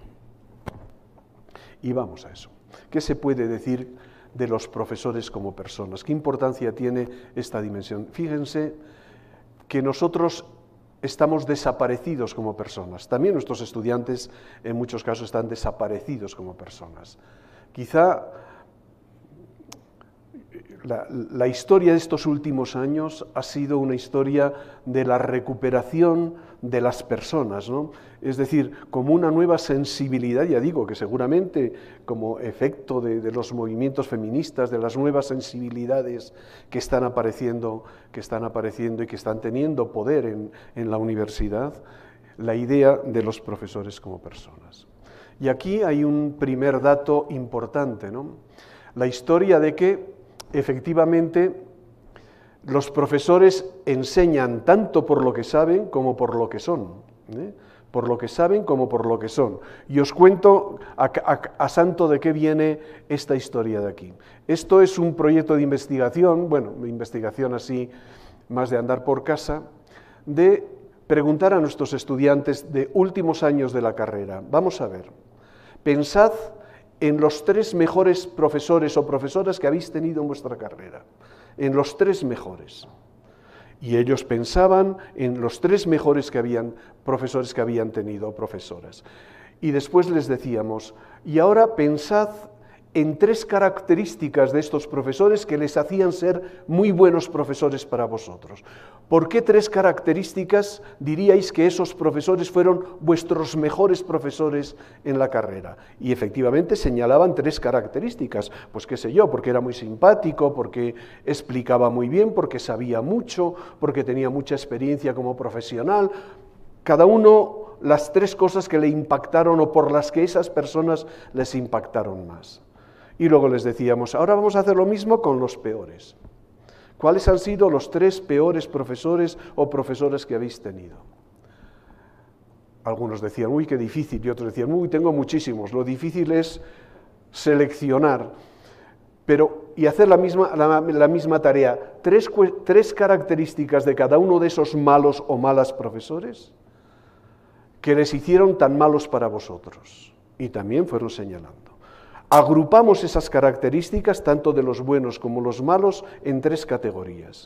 Y vamos a eso. ¿Qué se puede decir de los profesores como personas? ¿Qué importancia tiene esta dimensión? Fíjense que nosotros estamos desaparecidos como personas. También nuestros estudiantes en muchos casos están desaparecidos como personas. Quizá la, la historia de estos últimos años ha sido una historia de la recuperación de las personas, ¿no? Es decir, como una nueva sensibilidad, ya digo, que seguramente como efecto de, de los movimientos feministas, de las nuevas sensibilidades que están apareciendo, que están apareciendo y que están teniendo poder en, en la universidad, la idea de los profesores como personas. Y aquí hay un primer dato importante, ¿no? La historia de que efectivamente los profesores enseñan tanto por lo que saben como por lo que son, ¿eh? Por lo que saben como por lo que son. Y os cuento a, a, a santo de qué viene esta historia de aquí. Esto es un proyecto de investigación, bueno, de investigación así, más de andar por casa, de preguntar a nuestros estudiantes de últimos años de la carrera. Vamos a ver, pensad en los tres mejores profesores o profesoras que habéis tenido en vuestra carrera, en los tres mejores. Y ellos pensaban en los tres mejores que habían, profesores que habían tenido, profesoras. Y después les decíamos, y ahora pensad en tres características de estos profesores que les hacían ser muy buenos profesores para vosotros. ¿Por qué tres características diríais que esos profesores fueron vuestros mejores profesores en la carrera? Y efectivamente señalaban tres características, pues qué sé yo, porque era muy simpático, porque explicaba muy bien, porque sabía mucho, porque tenía mucha experiencia como profesional. Cada uno las tres cosas que le impactaron o por las que esas personas les impactaron más. Y luego les decíamos, ahora vamos a hacer lo mismo con los peores. ¿Cuáles han sido los tres peores profesores o profesoras que habéis tenido? Algunos decían, uy, qué difícil, y otros decían, uy, tengo muchísimos. Lo difícil es seleccionar, pero y hacer la misma, la, la misma tarea. Tres, tres características de cada uno de esos malos o malas profesores que les hicieron tan malos para vosotros. Y también fueron señalando. Agrupamos esas características, tanto de los buenos como los malos, en tres categorías.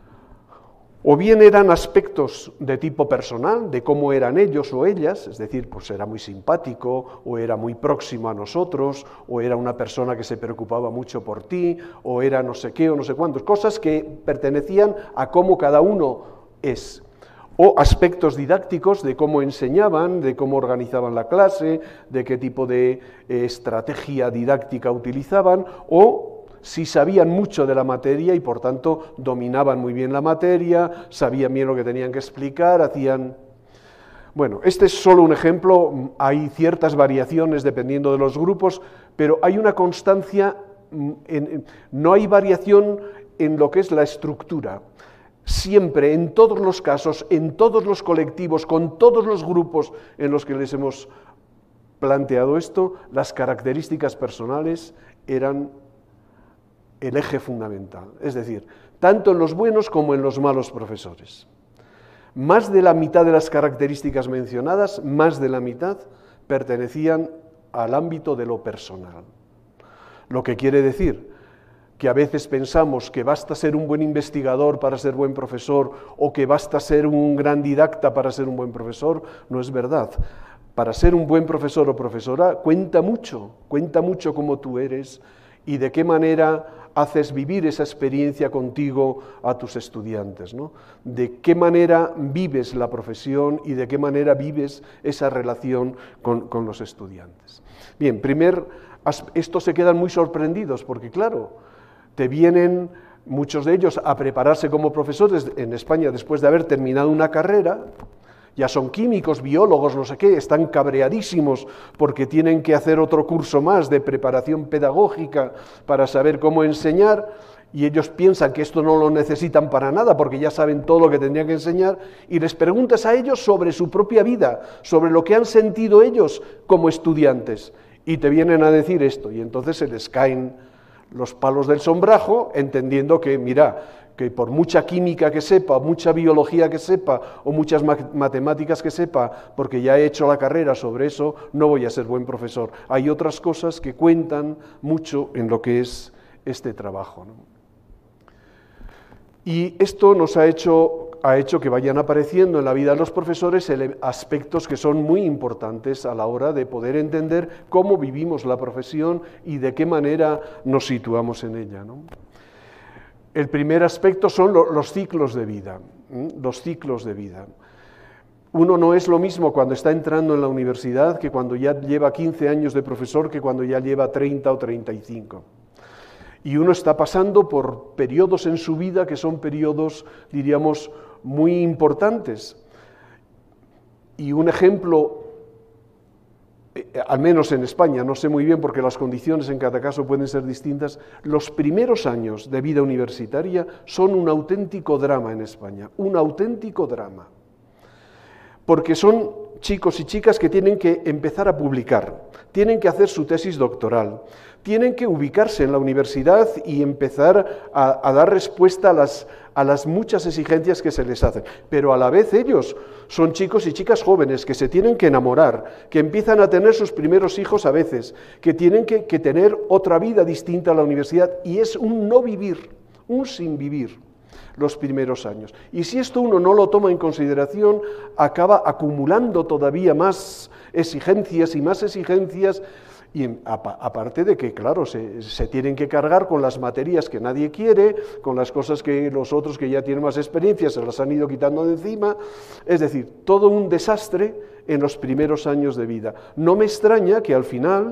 O bien eran aspectos de tipo personal, de cómo eran ellos o ellas, es decir, pues era muy simpático, o era muy próximo a nosotros, o era una persona que se preocupaba mucho por ti, o era no sé qué o no sé cuántos, cosas que pertenecían a cómo cada uno es. O aspectos didácticos de cómo enseñaban, de cómo organizaban la clase, de qué tipo de eh, estrategia didáctica utilizaban, o si sabían mucho de la materia y por tanto dominaban muy bien la materia, sabían bien lo que tenían que explicar, hacían... Bueno, este es solo un ejemplo, hay ciertas variaciones dependiendo de los grupos, pero hay una constancia, en, en, no hay variación en lo que es la estructura. siempre, en todos los casos, en todos los colectivos, con todos los grupos en los que les hemos planteado esto, las características personales eran el eje fundamental. Es decir, tanto en los buenos como en los malos profesores. Más de la mitad de las características mencionadas, más de la mitad, pertenecían al ámbito de lo personal. Lo que quiere decir que a veces pensamos que basta ser un buen investigador para ser buen profesor o que basta ser un gran didacta para ser un buen profesor, no es verdad. Para ser un buen profesor o profesora cuenta mucho, cuenta mucho cómo tú eres y de qué manera haces vivir esa experiencia contigo a tus estudiantes, ¿no? De qué manera vives la profesión y de qué manera vives esa relación con, con los estudiantes. Bien, primer, estos se quedan muy sorprendidos porque, claro, te vienen muchos de ellos a prepararse como profesores en España después de haber terminado una carrera. Ya son químicos, biólogos, no sé qué, están cabreadísimos porque tienen que hacer otro curso más de preparación pedagógica para saber cómo enseñar y ellos piensan que esto no lo necesitan para nada porque ya saben todo lo que tendrían que enseñar y les preguntas a ellos sobre su propia vida, sobre lo que han sentido ellos como estudiantes y te vienen a decir esto y entonces se les caen los palos del sombrajo entendiendo que, mira, que por mucha química que sepa, mucha biología que sepa o muchas matemáticas que sepa, porque ya he hecho la carrera sobre eso, no voy a ser buen profesor. Hay otras cosas que cuentan mucho en lo que es este trabajo, ¿no? Y esto nos ha hecho, ha hecho que vayan apareciendo en la vida de los profesores aspectos que son muy importantes a la hora de poder entender cómo vivimos la profesión y de qué manera nos situamos en ella, ¿no? El primer aspecto son los ciclos de vida, los ciclos de vida. Uno no es lo mismo cuando está entrando en la universidad que cuando ya lleva quince años de profesor que cuando ya lleva treinta o treinta y cinco. Y uno está pasando por periodos en su vida que son periodos, diríamos, muy importantes. Y un ejemplo, al menos en España, no sé muy bien porque las condiciones en cada caso pueden ser distintas, los primeros años de vida universitaria son un auténtico drama en España, un auténtico drama. Porque son chicos y chicas que tienen que empezar a publicar, tienen que hacer su tesis doctoral, tienen que ubicarse en la universidad y empezar a, a dar respuesta a las, a las muchas exigencias que se les hacen. Pero a la vez ellos son chicos y chicas jóvenes que se tienen que enamorar, que empiezan a tener sus primeros hijos a veces, que tienen que, que tener otra vida distinta a la universidad y es un no vivir, un sin vivir los primeros años. Y si esto uno no lo toma en consideración, acaba acumulando todavía más exigencias y más exigencias y aparte de que, claro, se, se tienen que cargar con las materias que nadie quiere, con las cosas que los otros que ya tienen más experiencia se las han ido quitando de encima, es decir, todo un desastre en los primeros años de vida. No me extraña que al final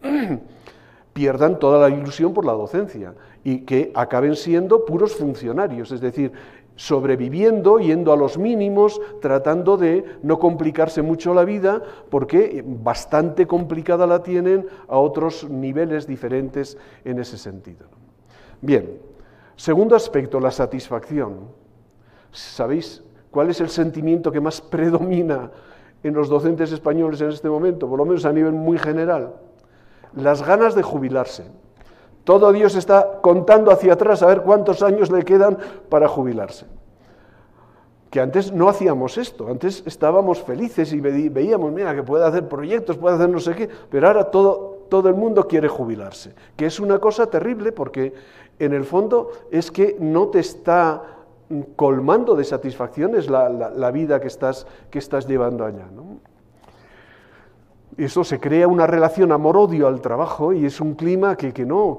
pierdan toda la ilusión por la docencia y que acaben siendo puros funcionarios, es decir, sobreviviendo, yendo a los mínimos, tratando de no complicarse mucho la vida, porque bastante complicada la tienen a otros niveles diferentes en ese sentido. Bien, segundo aspecto, la satisfacción. ¿Sabéis cuál es el sentimiento que más predomina en los docentes españoles en este momento? Por lo menos a nivel muy general. Las ganas de jubilarse. Todo Dios está contando hacia atrás a ver cuántos años le quedan para jubilarse. Que antes no hacíamos esto, antes estábamos felices y veíamos, mira, que puede hacer proyectos, puede hacer no sé qué, pero ahora todo, todo el mundo quiere jubilarse, que es una cosa terrible porque en el fondo es que no te está colmando de satisfacciones la, la, la vida que estás, que estás llevando allá, ¿no? Eso se crea una relación amor-odio al trabajo y es un clima que, que no,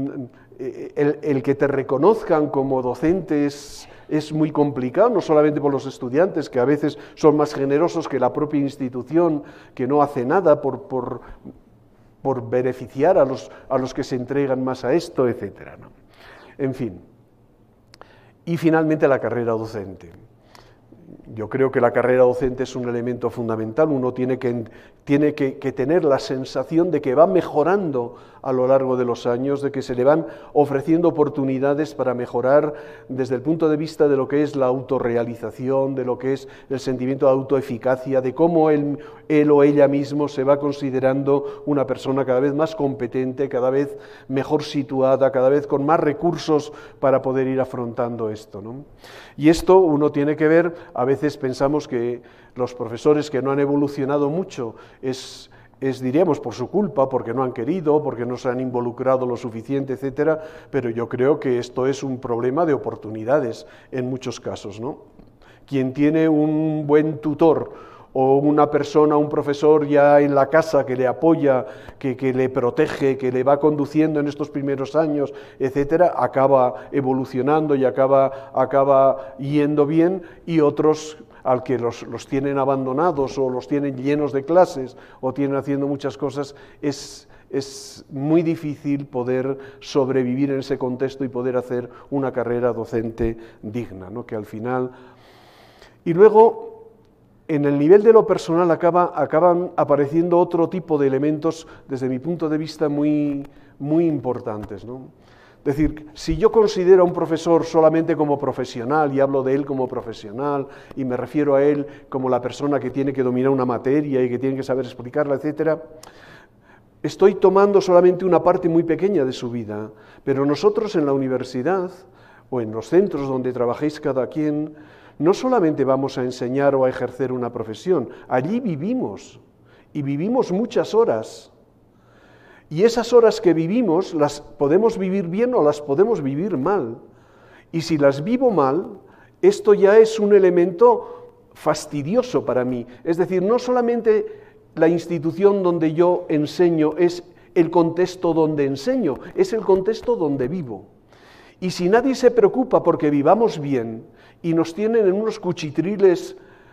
el, el que te reconozcan como docentes es muy complicado, no solamente por los estudiantes, que a veces son más generosos que la propia institución, que no hace nada por, por, por beneficiar a los, a los que se entregan más a esto, etcétera, ¿no? En fin. Y finalmente la carrera docente. yo creo que la carrera docente es un elemento fundamental. Uno tiene que, tiene que, que tener la sensación de que va mejorando a lo largo de los años, de que se le van ofreciendo oportunidades para mejorar desde el punto de vista de lo que es la autorrealización, de lo que es el sentimiento de autoeficacia, de cómo él, él o ella mismo se va considerando una persona cada vez más competente, cada vez mejor situada, cada vez con más recursos para poder ir afrontando esto, ¿no? Y esto uno tiene que ver, a veces pensamos que los profesores que no han evolucionado mucho es... es, diríamos, por su culpa, porque no han querido, porque no se han involucrado lo suficiente, etcétera, pero yo creo que esto es un problema de oportunidades en muchos casos, ¿no? Quien tiene un buen tutor o una persona, un profesor ya en la casa que le apoya, que, que le protege, que le va conduciendo en estos primeros años, etcétera, acaba evolucionando y acaba, acaba yendo bien, y otros al que los, los tienen abandonados o los tienen llenos de clases o tienen haciendo muchas cosas, es, es muy difícil poder sobrevivir en ese contexto y poder hacer una carrera docente digna, ¿no? Que al final... Y luego, en el nivel de lo personal acaba, acaban apareciendo otro tipo de elementos, desde mi punto de vista, muy, muy importantes, ¿no? Es decir, si yo considero a un profesor solamente como profesional, y hablo de él como profesional, y me refiero a él como la persona que tiene que dominar una materia y que tiene que saber explicarla, etcétera, estoy tomando solamente una parte muy pequeña de su vida. Pero nosotros en la universidad, o en los centros donde trabajéis cada quien, no solamente vamos a enseñar o a ejercer una profesión, allí vivimos, y vivimos muchas horas. Y esas horas que vivimos las podemos vivir bien o las podemos vivir mal. Y si las vivo mal, esto ya es un elemento fastidioso para mí. Es decir, no solamente la institución donde yo enseño es el contexto donde enseño, es el contexto donde vivo. Y si nadie se preocupa porque vivamos bien y nos tienen en unos cuchitriles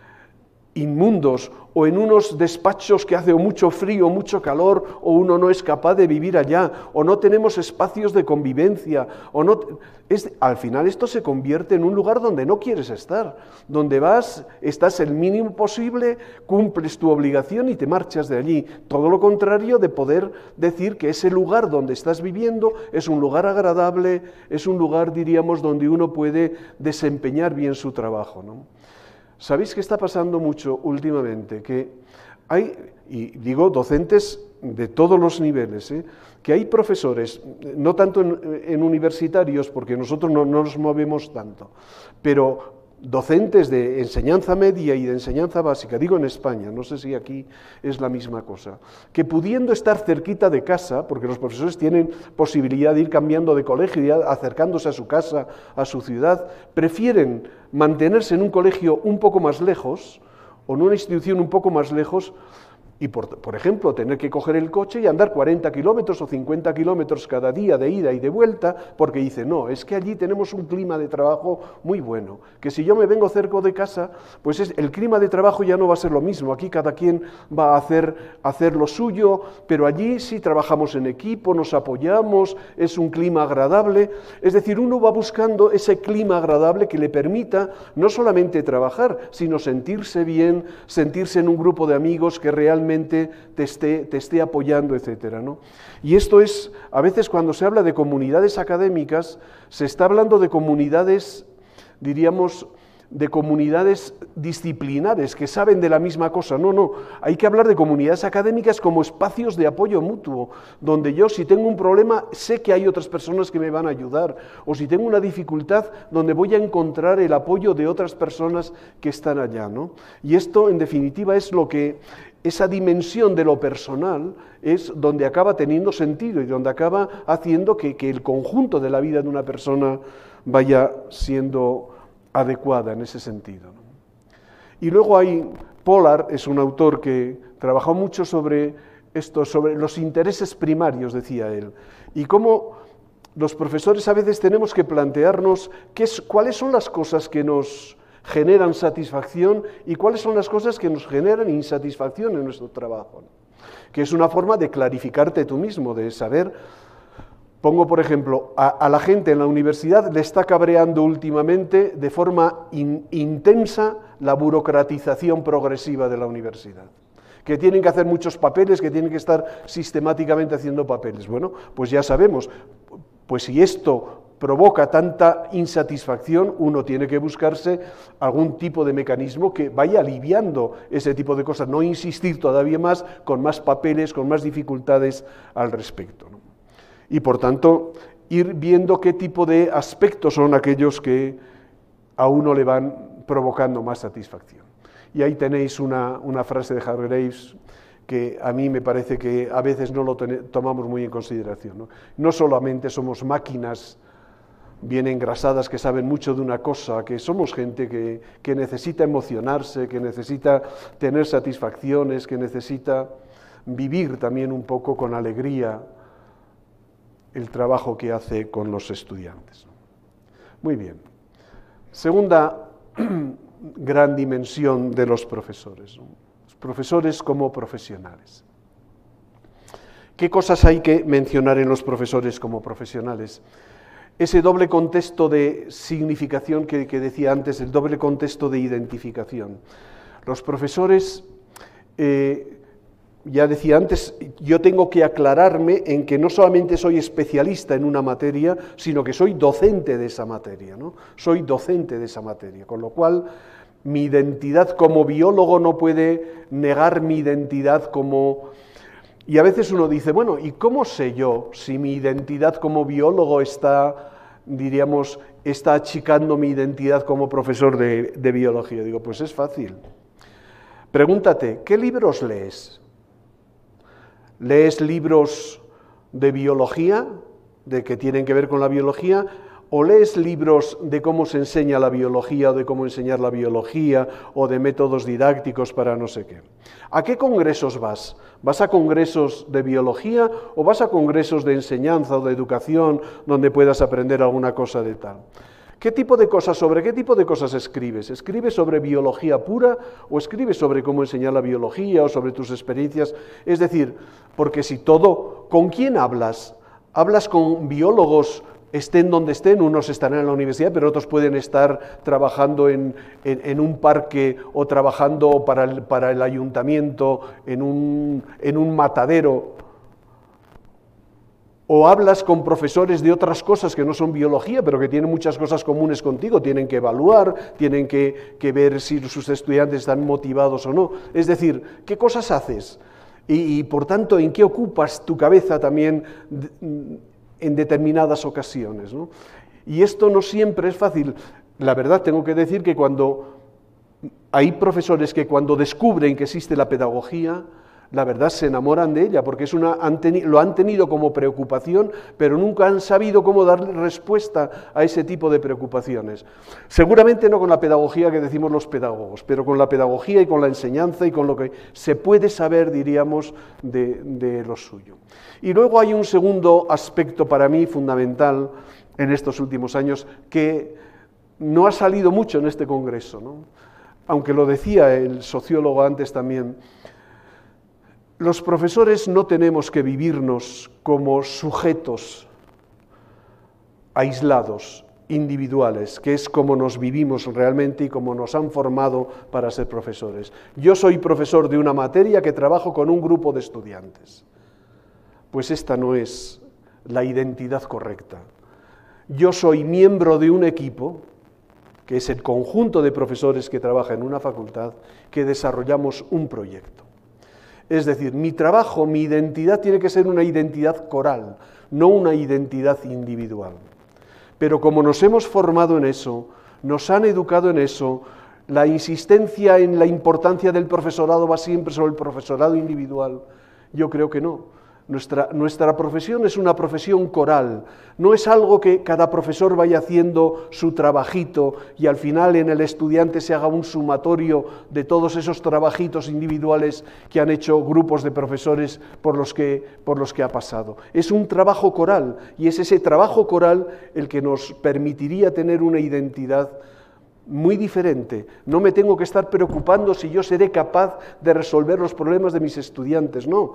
inmundos o en unos despachos que hace mucho frío, mucho calor, o uno no es capaz de vivir allá, o no tenemos espacios de convivencia, o no es, al final esto se convierte en un lugar donde no quieres estar, donde vas, estás el mínimo posible, cumples tu obligación y te marchas de allí. Todo lo contrario de poder decir que ese lugar donde estás viviendo es un lugar agradable, es un lugar, diríamos, donde uno puede desempeñar bien su trabajo, ¿no? ¿Sabéis qué está pasando mucho últimamente? Que hay, y digo docentes de todos los niveles, ¿eh? Que hay profesores, no tanto en, en universitarios, porque nosotros no, no nos movemos tanto, pero docentes de enseñanza media y de enseñanza básica, digo en España, no sé si aquí es la misma cosa, que pudiendo estar cerquita de casa, porque los profesores tienen posibilidad de ir cambiando de colegio y acercándose a su casa, a su ciudad, prefieren mantenerse en un colegio un poco más lejos o en una institución un poco más lejos y, por, por ejemplo, tener que coger el coche y andar cuarenta kilómetros o cincuenta kilómetros cada día de ida y de vuelta, porque dice, no, es que allí tenemos un clima de trabajo muy bueno, que si yo me vengo cerca de casa, pues es, el clima de trabajo ya no va a ser lo mismo, aquí cada quien va a hacer, a hacer lo suyo, pero allí sí trabajamos en equipo, nos apoyamos, es un clima agradable, es decir, uno va buscando ese clima agradable que le permita no solamente trabajar, sino sentirse bien, sentirse en un grupo de amigos que realmente te esté, te esté apoyando, etcétera, ¿no? Y esto es, a veces cuando se habla de comunidades académicas, se está hablando de comunidades, diríamos, de comunidades disciplinares que saben de la misma cosa. No, no, hay que hablar de comunidades académicas como espacios de apoyo mutuo, donde yo si tengo un problema sé que hay otras personas que me van a ayudar, o si tengo una dificultad donde voy a encontrar el apoyo de otras personas que están allá, ¿no? Y esto en definitiva es lo que, esa dimensión de lo personal es donde acaba teniendo sentido y donde acaba haciendo que, que el conjunto de la vida de una persona vaya siendo adecuada en ese sentido, ¿no? Y luego hay, Pollard es un autor que trabajó mucho sobre esto, sobre los intereses primarios, decía él, y cómo los profesores a veces tenemos que plantearnos qué es, cuáles son las cosas que nos generan satisfacción y cuáles son las cosas que nos generan insatisfacción en nuestro trabajo, ¿no? Que es una forma de clarificarte tú mismo, de saber... pongo por ejemplo, a, a la gente en la universidad le está cabreando últimamente de forma in, intensa la burocratización progresiva de la universidad. Que tienen que hacer muchos papeles, que tienen que estar sistemáticamente haciendo papeles. Bueno, pues ya sabemos, pues si esto provoca tanta insatisfacción, uno tiene que buscarse algún tipo de mecanismo que vaya aliviando ese tipo de cosas, no insistir todavía más con más papeles, con más dificultades al respecto, ¿no? Y por tanto, ir viendo qué tipo de aspectos son aquellos que a uno le van provocando más satisfacción. Y ahí tenéis una, una frase de Hargreaves que a mí me parece que a veces no lo tomamos muy en consideración, ¿no? No solamente somos máquinas bien engrasadas que saben mucho de una cosa, que somos gente que, que necesita emocionarse, que necesita tener satisfacciones, que necesita vivir también un poco con alegría el trabajo que hace con los estudiantes. Muy bien. Segunda gran dimensión de los profesores, ¿no? Los profesores como profesionales. ¿Qué cosas hay que mencionar en los profesores como profesionales? Ese doble contexto de significación que, que decía antes, el doble contexto de identificación. Los profesores, eh, ya decía antes, yo tengo que aclararme en que no solamente soy especialista en una materia, sino que soy docente de esa materia, ¿no? Soy docente de esa materia, con lo cual mi identidad como biólogo no puede negar mi identidad como... Y a veces uno dice, bueno, ¿y cómo sé yo si mi identidad como biólogo está, diríamos, está achicando mi identidad como profesor de, de biología? Digo, pues es fácil. Pregúntate, ¿qué libros lees? ¿Lees libros de biología, de que tienen que ver con la biología? ¿O lees libros de cómo se enseña la biología, o de cómo enseñar la biología, o de métodos didácticos para no sé qué? ¿A qué congresos vas? ¿Vas a congresos de biología o vas a congresos de enseñanza o de educación donde puedas aprender alguna cosa de tal? ¿Qué tipo de cosas, sobre qué tipo de cosas escribes? ¿Escribes sobre biología pura o escribes sobre cómo enseñar la biología o sobre tus experiencias? Es decir, porque si todo, ¿con quién hablas? ¿Hablas con biólogos? Estén donde estén, unos estarán en la universidad, pero otros pueden estar trabajando en, en, en un parque o trabajando para el, para el ayuntamiento en un, en un matadero. O hablas con profesores de otras cosas que no son biología, pero que tienen muchas cosas comunes contigo, tienen que evaluar, tienen que, que ver si sus estudiantes están motivados o no. Es decir, ¿qué cosas haces? Y, y por tanto, ¿en qué ocupas tu cabeza también en determinadas ocasiones, ¿no? Y esto no siempre es fácil. La verdad, tengo que decir que cuando hay profesores que cuando descubren que existe la pedagogía, la verdad se enamoran de ella, porque es una, han teni, lo han tenido como preocupación, pero nunca han sabido cómo darle respuesta a ese tipo de preocupaciones. Seguramente no con la pedagogía que decimos los pedagogos, pero con la pedagogía y con la enseñanza y con lo que se puede saber, diríamos, de, de lo suyo. Y luego hay un segundo aspecto para mí fundamental en estos últimos años que no ha salido mucho en este congreso, ¿no? Aunque lo decía el sociólogo antes también. Los profesores no tenemos que vivirnos como sujetos aislados, individuales, que es como nos vivimos realmente y como nos han formado para ser profesores. Yo soy profesor de una materia que trabajo con un grupo de estudiantes. Pues esta no es la identidad correcta. Yo soy miembro de un equipo, que es el conjunto de profesores que trabaja en una facultad, que desarrollamos un proyecto. Es decir, mi trabajo, mi identidad tiene que ser una identidad coral, no una identidad individual. Pero como nos hemos formado en eso, nos han educado en eso, la insistencia en la importancia del profesorado va siempre sobre el profesorado individual. Yo creo que no. Nuestra, nuestra profesión es una profesión coral, no es algo que cada profesor vaya haciendo su trabajito y al final en el estudiante se haga un sumatorio de todos esos trabajitos individuales que han hecho grupos de profesores por los que, por los que ha pasado. Es un trabajo coral y es ese trabajo coral el que nos permitiría tener una identidad muy diferente. No me tengo que estar preocupando si yo seré capaz de resolver los problemas de mis estudiantes, no.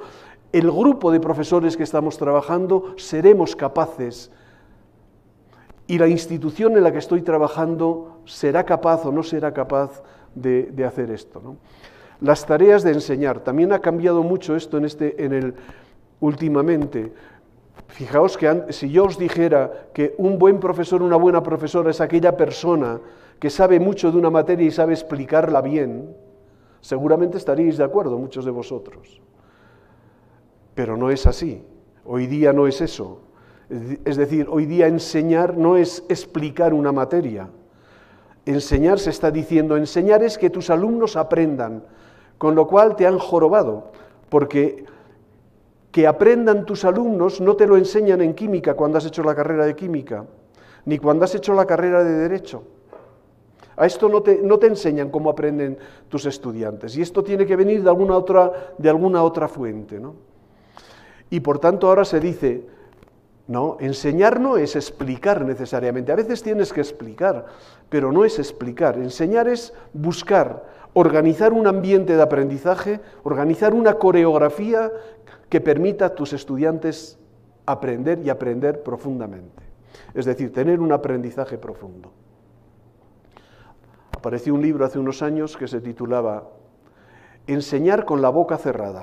el grupo de profesores que estamos trabajando seremos capaces, y la institución en la que estoy trabajando será capaz o no será capaz de, de hacer esto, ¿no? Las tareas de enseñar. También ha cambiado mucho esto en este, en el, últimamente. Fijaos que si yo os dijera que un buen profesor, una buena profesora es aquella persona que sabe mucho de una materia y sabe explicarla bien, seguramente estaríais de acuerdo muchos de vosotros. Pero no es así. Hoy día no es eso. Es decir, hoy día enseñar no es explicar una materia. Enseñar se está diciendo, enseñar es que tus alumnos aprendan, con lo cual te han jorobado, porque que aprendan tus alumnos no te lo enseñan en química cuando has hecho la carrera de química, ni cuando has hecho la carrera de derecho. A esto no te, no te enseñan cómo aprenden tus estudiantes, y esto tiene que venir de alguna otra, de alguna otra fuente, ¿no? Y por tanto ahora se dice, no, enseñar no es explicar necesariamente, a veces tienes que explicar, pero no es explicar, enseñar es buscar, organizar un ambiente de aprendizaje, organizar una coreografía que permita a tus estudiantes aprender y aprender profundamente, es decir, tener un aprendizaje profundo. Apareció un libro hace unos años que se titulaba Enseñar con la boca cerrada.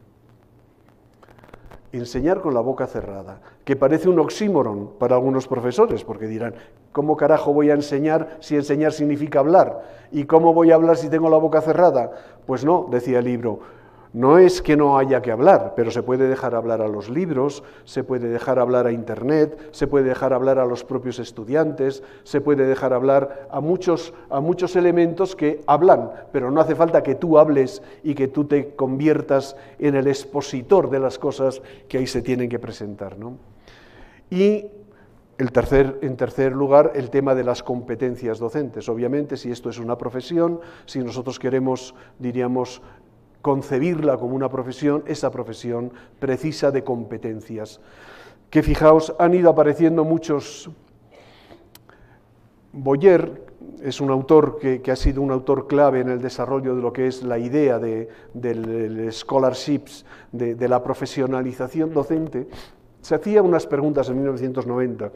Enseñar con la boca cerrada, que parece un oxímoron para algunos profesores, porque dirán, ¿cómo carajo voy a enseñar si enseñar significa hablar? ¿Y cómo voy a hablar si tengo la boca cerrada? Pues no, decía el libro, no es que no haya que hablar, pero se puede dejar hablar a los libros, se puede dejar hablar a Internet, se puede dejar hablar a los propios estudiantes, se puede dejar hablar a muchos, a muchos elementos que hablan, pero no hace falta que tú hables y que tú te conviertas en el expositor de las cosas que ahí se tienen que presentar, ¿no? Y el tercer, en tercer lugar, el tema de las competencias docentes. Obviamente, si esto es una profesión, si nosotros queremos, diríamos, concebirla como una profesión, esa profesión precisa de competencias. Que fijaos, han ido apareciendo muchos. Boyer es un autor que, que ha sido un autor clave en el desarrollo de lo que es la idea de, del scholarships, de, de la profesionalización docente. Se hacía unas preguntas en mil novecientos noventa.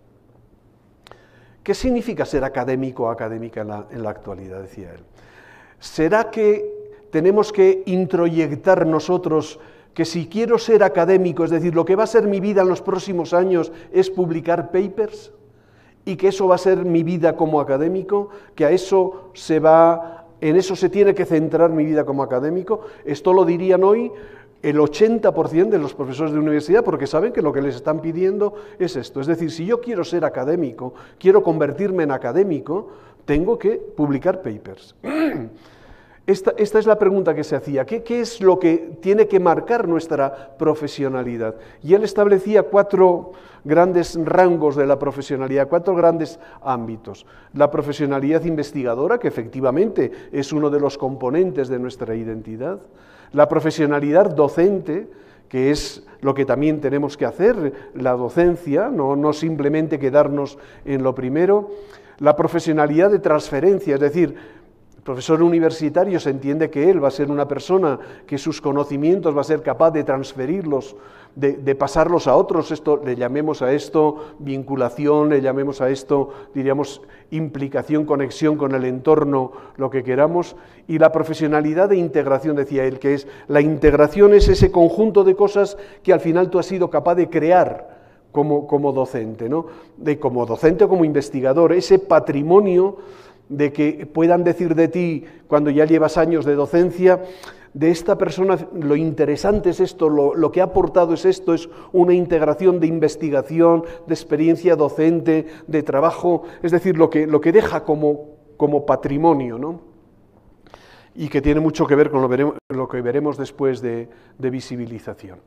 ¿Qué significa ser académico o académica en la, en la actualidad? Decía él. ¿Será que tenemos que introyectar nosotros que si quiero ser académico, es decir, lo que va a ser mi vida en los próximos años es publicar papers, y que eso va a ser mi vida como académico, que a eso se va, en eso se tiene que centrar mi vida como académico? Esto lo dirían hoy el ochenta por ciento de los profesores de universidad, porque saben que lo que les están pidiendo es esto. Es decir, si yo quiero ser académico, quiero convertirme en académico, tengo que publicar papers. Esta, esta es la pregunta que se hacía, ¿qué, ¿qué es lo que tiene que marcar nuestra profesionalidad? Y él establecía cuatro grandes rangos de la profesionalidad, cuatro grandes ámbitos. La profesionalidad investigadora, que efectivamente es uno de los componentes de nuestra identidad. La profesionalidad docente, que es lo que también tenemos que hacer, la docencia, no, no simplemente quedarnos en lo primero. La profesionalidad de transferencia, es decir, profesor universitario se entiende que él va a ser una persona que sus conocimientos va a ser capaz de transferirlos, de, de pasarlos a otros. Esto, le llamemos a esto vinculación, le llamemos a esto, diríamos, implicación, conexión con el entorno, lo que queramos. Y la profesionalidad de integración, decía él, que es la integración es ese conjunto de cosas que al final tú has sido capaz de crear como, como docente, ¿no? De, como docente o como investigador, ese patrimonio de que puedan decir de ti, cuando ya llevas años de docencia, de esta persona lo interesante es esto, lo, lo que ha aportado es esto, es una integración de investigación, de experiencia docente, de trabajo, es decir, lo que, lo que deja como, como patrimonio, ¿no? Y que tiene mucho que ver con lo, veremos, lo que veremos después de, de visibilización.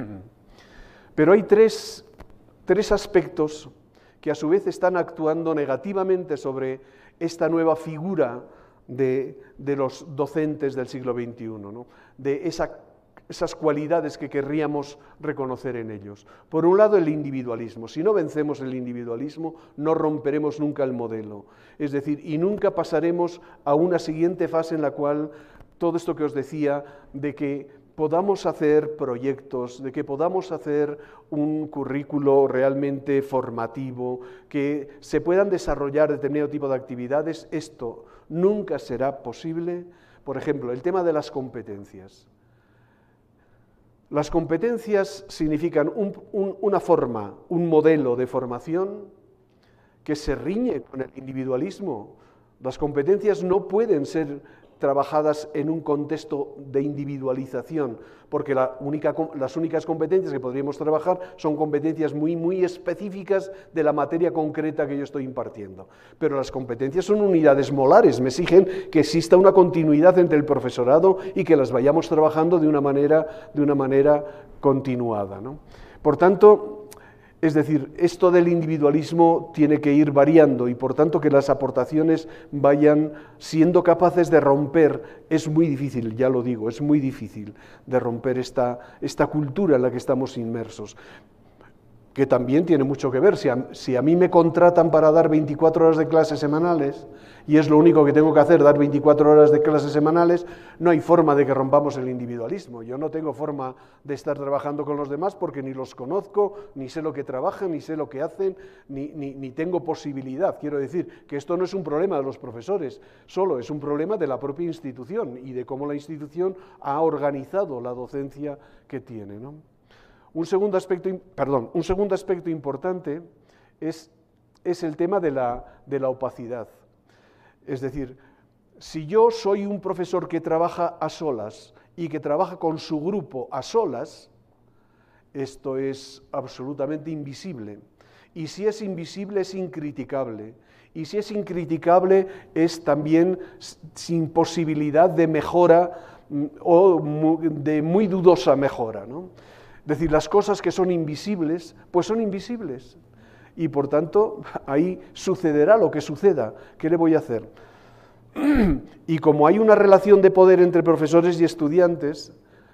Pero hay tres, tres aspectos que a su vez están actuando negativamente sobre esta nueva figura de, de los docentes del siglo veintiuno, ¿no? De esa, esas cualidades que querríamos reconocer en ellos. Por un lado, el individualismo. Si no vencemos el individualismo, no romperemos nunca el modelo. Es decir, y nunca pasaremos a una siguiente fase en la cual todo esto que os decía, de que podamos hacer proyectos, de que podamos hacer un currículo realmente formativo, que se puedan desarrollar determinado tipo de actividades, esto nunca será posible. Por ejemplo, el tema de las competencias. Las competencias significan un, un, una forma, un modelo de formación que se riñe con el individualismo. Las competencias no pueden ser trabajadas en un contexto de individualización, porque la única, las únicas competencias que podríamos trabajar son competencias muy, muy específicas de la materia concreta que yo estoy impartiendo. Pero las competencias son unidades molares, me exigen que exista una continuidad entre el profesorado y que las vayamos trabajando de una manera, de una manera continuada, ¿no? Por tanto, es decir, esto del individualismo tiene que ir variando y por tanto que las aportaciones vayan siendo capaces de romper, es muy difícil, ya lo digo, es muy difícil de romper esta, esta cultura en la que estamos inmersos, que también tiene mucho que ver. Si a, si a mí me contratan para dar veinticuatro horas de clases semanales y es lo único que tengo que hacer, dar veinticuatro horas de clases semanales, no hay forma de que rompamos el individualismo. Yo no tengo forma de estar trabajando con los demás porque ni los conozco, ni sé lo que trabajan, ni sé lo que hacen, ni, ni, ni tengo posibilidad. Quiero decir que esto no es un problema de los profesores, solo es un problema de la propia institución y de cómo la institución ha organizado la docencia que tiene, ¿no? Un segundo aspecto, perdón, un segundo aspecto importante es, es el tema de la, de la opacidad. Es decir, si yo soy un profesor que trabaja a solas y que trabaja con su grupo a solas, esto es absolutamente invisible. Y si es invisible, es incriticable. Y si es incriticable, es también sin posibilidad de mejora o de muy dudosa mejora, ¿no? Es decir, las cosas que son invisibles, pues son invisibles. Y por tanto, ahí sucederá lo que suceda. ¿Qué le voy a hacer? Y como hay una relación de poder entre profesores y estudiantes,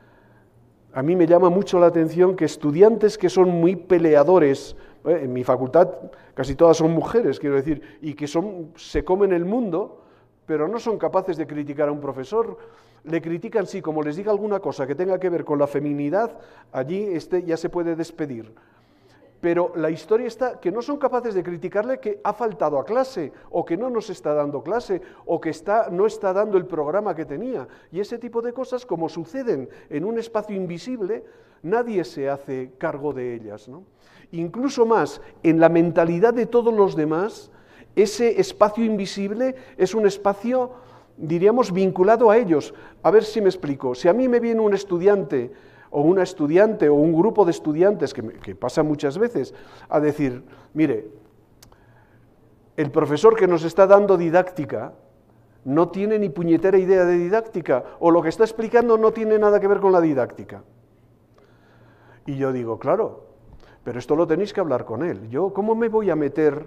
a mí me llama mucho la atención que estudiantes que son muy peleadores, eh, en mi facultad casi todas son mujeres, quiero decir, y que son, se comen el mundo, pero no son capaces de criticar a un profesor. Le critican, sí, como les diga alguna cosa que tenga que ver con la feminidad, allí este ya se puede despedir. Pero la historia está que no son capaces de criticarle que ha faltado a clase, o que no nos está dando clase, o que está, no está dando el programa que tenía. Y ese tipo de cosas, como suceden en un espacio invisible, nadie se hace cargo de ellas, ¿no? Incluso más, en la mentalidad de todos los demás, ese espacio invisible es un espacio, diríamos, vinculado a ellos. A ver si me explico. Si a mí me viene un estudiante o una estudiante o un grupo de estudiantes, que, me, que pasa muchas veces, a decir, mire, el profesor que nos está dando didáctica no tiene ni puñetera idea de didáctica, o lo que está explicando no tiene nada que ver con la didáctica. Y yo digo, claro, pero esto lo tenéis que hablar con él. Yo, ¿cómo me voy a meter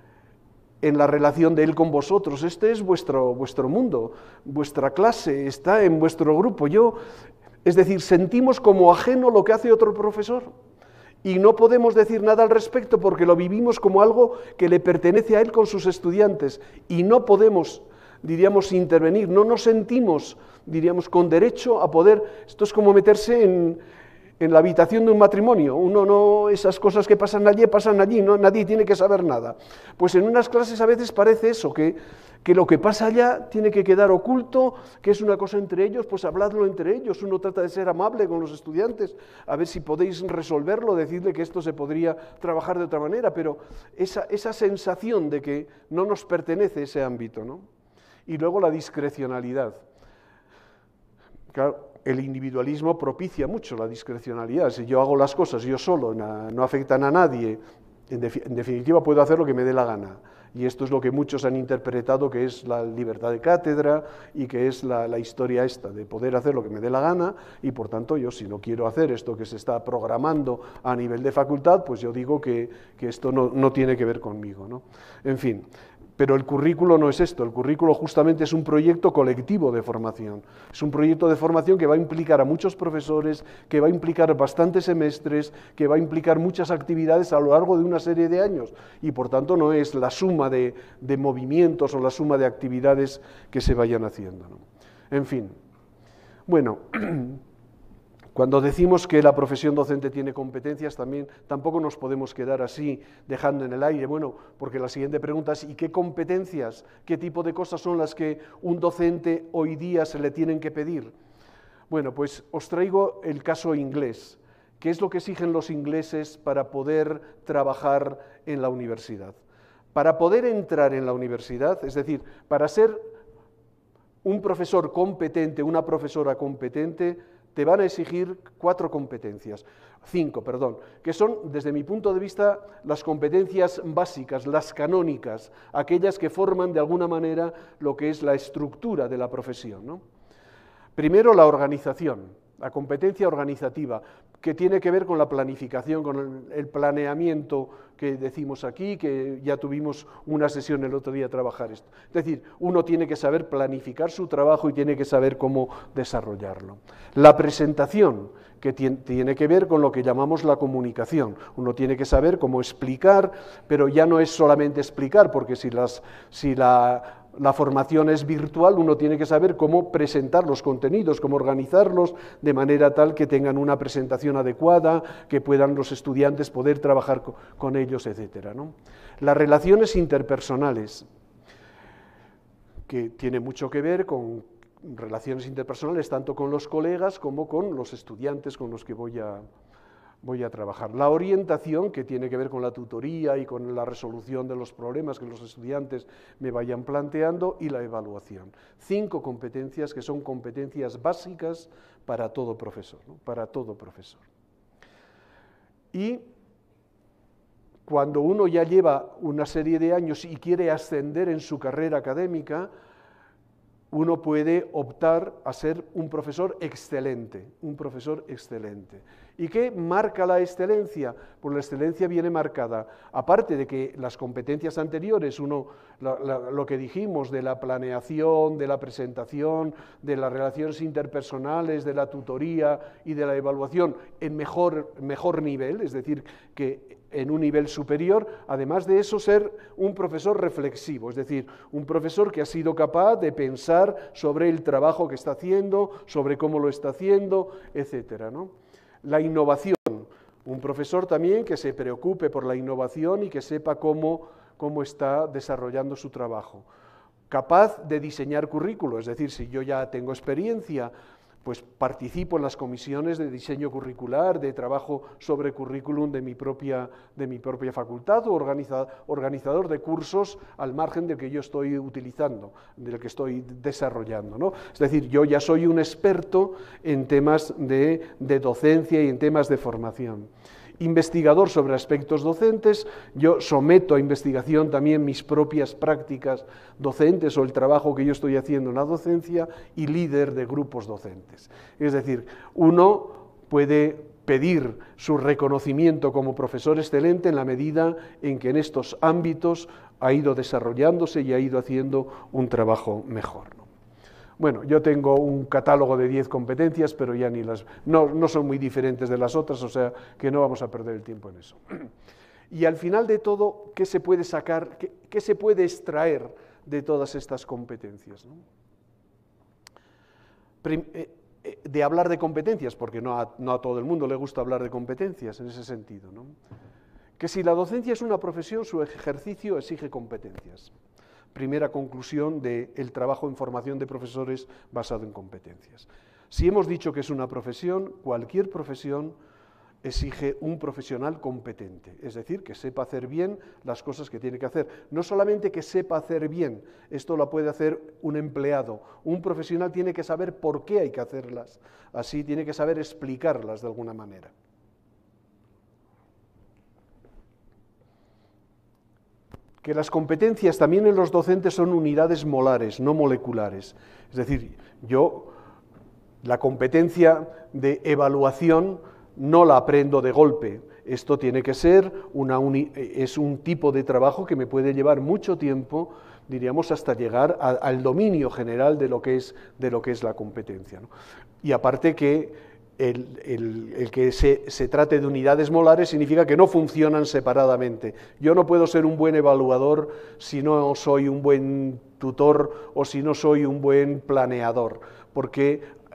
en la relación de él con vosotros? Este es vuestro, vuestro mundo, vuestra clase, está en vuestro grupo. Yo, es decir, sentimos como ajeno lo que hace otro profesor y no podemos decir nada al respecto porque lo vivimos como algo que le pertenece a él con sus estudiantes y no podemos, diríamos, intervenir, no nos sentimos, diríamos, con derecho a poder. Esto es como meterse en, en la habitación de un matrimonio. Uno no, esas cosas que pasan allí, pasan allí, no, nadie tiene que saber nada. Pues en unas clases a veces parece eso, que, que lo que pasa allá tiene que quedar oculto, que es una cosa entre ellos, pues habladlo entre ellos. Uno trata de ser amable con los estudiantes, a ver si podéis resolverlo, decirle que esto se podría trabajar de otra manera, pero esa, esa sensación de que no nos pertenece ese ámbito, ¿no? Y luego la discrecionalidad. Claro, el individualismo propicia mucho la discrecionalidad. Si yo hago las cosas yo solo, no afectan a nadie, en, de, en definitiva puedo hacer lo que me dé la gana. Y esto es lo que muchos han interpretado que es la libertad de cátedra y que es la, la historia esta, de poder hacer lo que me dé la gana, y por tanto yo, si no quiero hacer esto que se está programando a nivel de facultad, pues yo digo que, que esto no, no tiene que ver conmigo, ¿no? En fin. Pero el currículo no es esto, el currículo justamente es un proyecto colectivo de formación, es un proyecto de formación que va a implicar a muchos profesores, que va a implicar bastantes semestres, que va a implicar muchas actividades a lo largo de una serie de años y por tanto no es la suma de, de movimientos o la suma de actividades que se vayan haciendo, ¿no? En fin, bueno, Cuando decimos que la profesión docente tiene competencias, también tampoco nos podemos quedar así, dejando en el aire, bueno, porque la siguiente pregunta es, ¿y qué competencias, qué tipo de cosas son las que un docente hoy día se le tienen que pedir? Bueno, pues os traigo el caso inglés. ¿Qué es lo que exigen los ingleses para poder trabajar en la universidad? Para poder entrar en la universidad, es decir, para ser un profesor competente, una profesora competente, te van a exigir cuatro competencias, cinco, perdón, que son, desde mi punto de vista, las competencias básicas, las canónicas, aquellas que forman de alguna manera lo que es la estructura de la profesión, ¿no? Primero, la organización, la competencia organizativa, que tiene que ver con la planificación, con el, el planeamiento que decimos aquí, que ya tuvimos una sesión el otro día a trabajar esto. Es decir, uno tiene que saber planificar su trabajo y tiene que saber cómo desarrollarlo. La presentación, que tiene, tiene que ver con lo que llamamos la comunicación. Uno tiene que saber cómo explicar, pero ya no es solamente explicar, porque si, las, si la... La formación es virtual, uno tiene que saber cómo presentar los contenidos, cómo organizarlos de manera tal que tengan una presentación adecuada, que puedan los estudiantes poder trabajar con ellos, etcétera, ¿no? Las relaciones interpersonales, que tiene mucho que ver con relaciones interpersonales tanto con los colegas como con los estudiantes con los que voy a... voy a trabajar. La orientación, que tiene que ver con la tutoría y con la resolución de los problemas que los estudiantes me vayan planteando, y la evaluación. Cinco competencias que son competencias básicas para todo profesor, ¿no? Para todo profesor. Y cuando uno ya lleva una serie de años y quiere ascender en su carrera académica, uno puede optar a ser un profesor excelente, un profesor excelente. ¿Y qué marca la excelencia? Pues la excelencia viene marcada, aparte de que las competencias anteriores, uno, la, la, lo que dijimos de la planeación, de la presentación, de las relaciones interpersonales, de la tutoría y de la evaluación en mejor, mejor nivel, es decir, que en un nivel superior, además de eso ser un profesor reflexivo, es decir, un profesor que ha sido capaz de pensar sobre el trabajo que está haciendo, sobre cómo lo está haciendo, etcétera, ¿no? La innovación, un profesor también que se preocupe por la innovación y que sepa cómo, cómo está desarrollando su trabajo. Capaz de diseñar currículo, es decir, si yo ya tengo experiencia, pues participo en las comisiones de diseño curricular, de trabajo sobre currículum de mi propia, de mi propia facultad, o organiza, organizador de cursos al margen del que yo estoy utilizando, del que estoy desarrollando, ¿no? Es decir, yo ya soy un experto en temas de, de docencia y en temas de formación. Investigador sobre aspectos docentes, yo someto a investigación también mis propias prácticas docentes o el trabajo que yo estoy haciendo en la docencia, y líder de grupos docentes. Es decir, uno puede pedir su reconocimiento como profesor excelente en la medida en que en estos ámbitos ha ido desarrollándose y ha ido haciendo un trabajo mejor, ¿no? Bueno, yo tengo un catálogo de diez competencias, pero ya ni las... No, no son muy diferentes de las otras, o sea que no vamos a perder el tiempo en eso. Y al final de todo, ¿qué se puede sacar, qué, qué se puede extraer de todas estas competencias, ¿no? Prim, eh, eh, de hablar de competencias, porque no a, no a todo el mundo le gusta hablar de competencias en ese sentido, ¿no? Que si la docencia es una profesión, su ejercicio exige competencias. Primera conclusión del trabajo en formación de profesores basado en competencias. Si hemos dicho que es una profesión, cualquier profesión exige un profesional competente, es decir, que sepa hacer bien las cosas que tiene que hacer. No solamente que sepa hacer bien, esto lo puede hacer un empleado, un profesional tiene que saber por qué hay que hacerlas, así tiene que saber explicarlas de alguna manera. Que las competencias también en los docentes son unidades molares, no moleculares. Es decir, yo la competencia de evaluación no la aprendo de golpe. Esto tiene que ser una uni- es un tipo de trabajo que me puede llevar mucho tiempo, diríamos, hasta llegar a, al dominio general de lo que es, de lo que es la competencia, ¿no? Y aparte que El, el, el que se, se trate de unidades molares significa que no funcionan separadamente. Yo no puedo ser un buen evaluador si no soy un buen tutor o si no soy un buen planeador, porque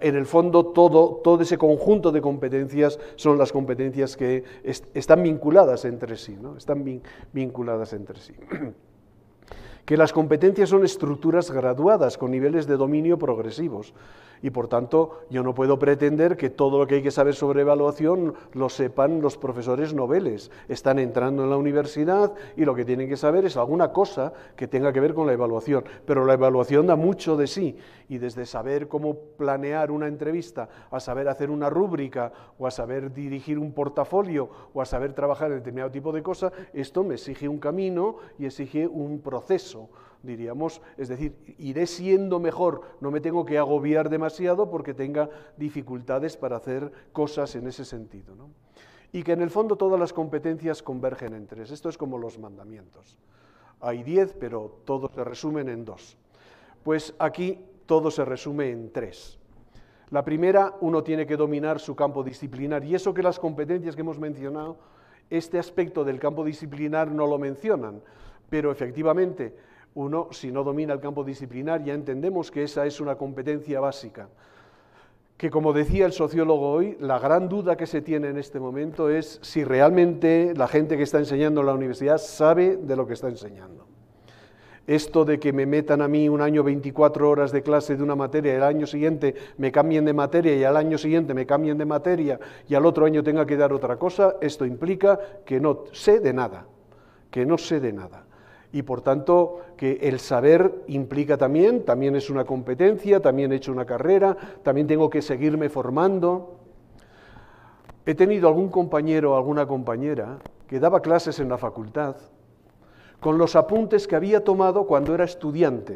en el fondo todo, todo ese conjunto de competencias son las competencias que est están vinculadas entre sí, ¿no? Están vin vinculadas entre sí. Que las competencias son estructuras graduadas con niveles de dominio progresivos y por tanto yo no puedo pretender que todo lo que hay que saber sobre evaluación lo sepan los profesores noveles. Están entrando en la universidad y lo que tienen que saber es alguna cosa que tenga que ver con la evaluación, pero la evaluación da mucho de sí y desde saber cómo planear una entrevista a saber hacer una rúbrica o a saber dirigir un portafolio o a saber trabajar en determinado tipo de cosas, esto me exige un camino y exige un proceso, diríamos, es decir, iré siendo mejor, no me tengo que agobiar demasiado porque tenga dificultades para hacer cosas en ese sentido, ¿no? Y que en el fondo todas las competencias convergen en tres. Esto es como los mandamientos. Hay diez, pero todos se resumen en dos. Pues aquí todo se resume en tres. La primera, uno tiene que dominar su campo disciplinar, y eso que las competencias que hemos mencionado, este aspecto del campo disciplinar no lo mencionan, pero efectivamente, uno, si no domina el campo disciplinar, ya entendemos que esa es una competencia básica. Que como decía el sociólogo hoy, la gran duda que se tiene en este momento es si realmente la gente que está enseñando en la universidad sabe de lo que está enseñando. Esto de que me metan a mí un año veinticuatro horas de clase de una materia y al año siguiente me cambien de materia y al año siguiente me cambien de materia y al otro año tenga que dar otra cosa, esto implica que no sé de nada, que no sé de nada. Y por tanto, que el saber implica también, también es una competencia, también he hecho una carrera, también tengo que seguirme formando. He tenido algún compañero o alguna compañera que daba clases en la facultad con los apuntes que había tomado cuando era estudiante.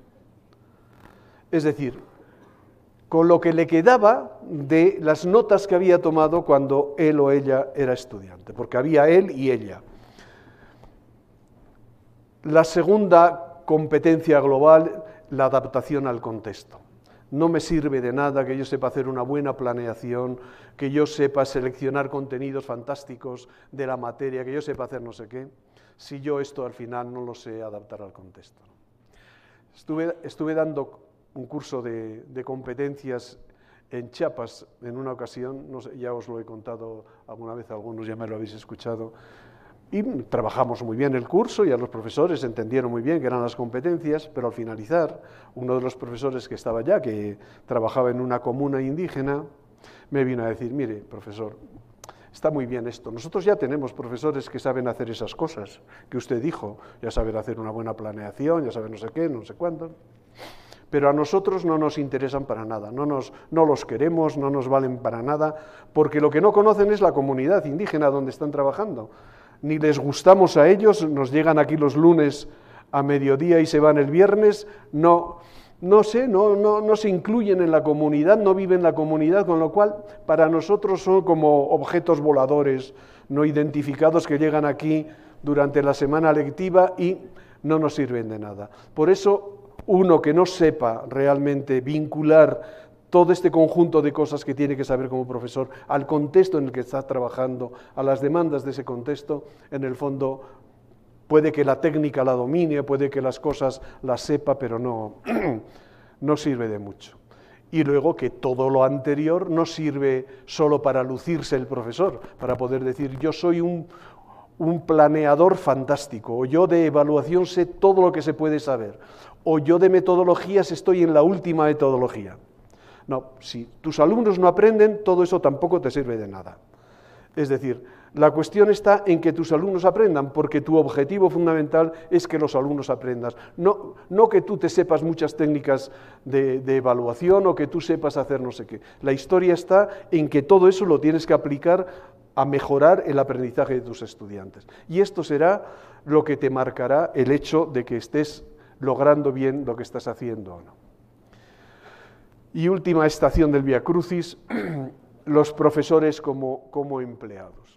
Es decir, con lo que le quedaba de las notas que había tomado cuando él o ella era estudiante, porque había él y ella. La segunda competencia global, la adaptación al contexto. No me sirve de nada que yo sepa hacer una buena planeación, que yo sepa seleccionar contenidos fantásticos de la materia, que yo sepa hacer no sé qué, si yo esto al final no lo sé adaptar al contexto. Estuve, estuve dando un curso de, de competencias en Chiapas en una ocasión, no sé, ya os lo he contado alguna vez, algunos ya me lo habéis escuchado, y trabajamos muy bien el curso y a los profesores entendieron muy bien que eran las competencias, pero al finalizar, uno de los profesores que estaba allá, que trabajaba en una comuna indígena, me vino a decir, mire, profesor, está muy bien esto, nosotros ya tenemos profesores que saben hacer esas cosas que usted dijo, ya saben hacer una buena planeación, ya saben no sé qué, no sé cuánto, pero a nosotros no nos interesan para nada, no, nos, no los queremos, no nos valen para nada, porque lo que no conocen es la comunidad indígena donde están trabajando. Ni les gustamos a ellos, nos llegan aquí los lunes a mediodía y se van el viernes, no, no sé, no, no, no se incluyen en la comunidad, no viven en la comunidad, con lo cual para nosotros son como objetos voladores no identificados que llegan aquí durante la semana lectiva y no nos sirven de nada. Por eso, uno que no sepa realmente vincular todo este conjunto de cosas que tiene que saber como profesor al contexto en el que está trabajando, a las demandas de ese contexto, en el fondo puede que la técnica la domine, puede que las cosas las sepa, pero no, no sirve de mucho. Y luego que todo lo anterior no sirve solo para lucirse el profesor, para poder decir yo soy un, un planeador fantástico, o yo de evaluación sé todo lo que se puede saber, o yo de metodologías estoy en la última metodología. No, si tus alumnos no aprenden, todo eso tampoco te sirve de nada. Es decir, la cuestión está en que tus alumnos aprendan, porque tu objetivo fundamental es que los alumnos aprendan. No, no que tú te sepas muchas técnicas de, de evaluación o que tú sepas hacer no sé qué. La historia está en que todo eso lo tienes que aplicar a mejorar el aprendizaje de tus estudiantes. Y esto será lo que te marcará el hecho de que estés logrando bien lo que estás haciendo o no. Y última estación del Vía Crucis, los profesores como, como empleados.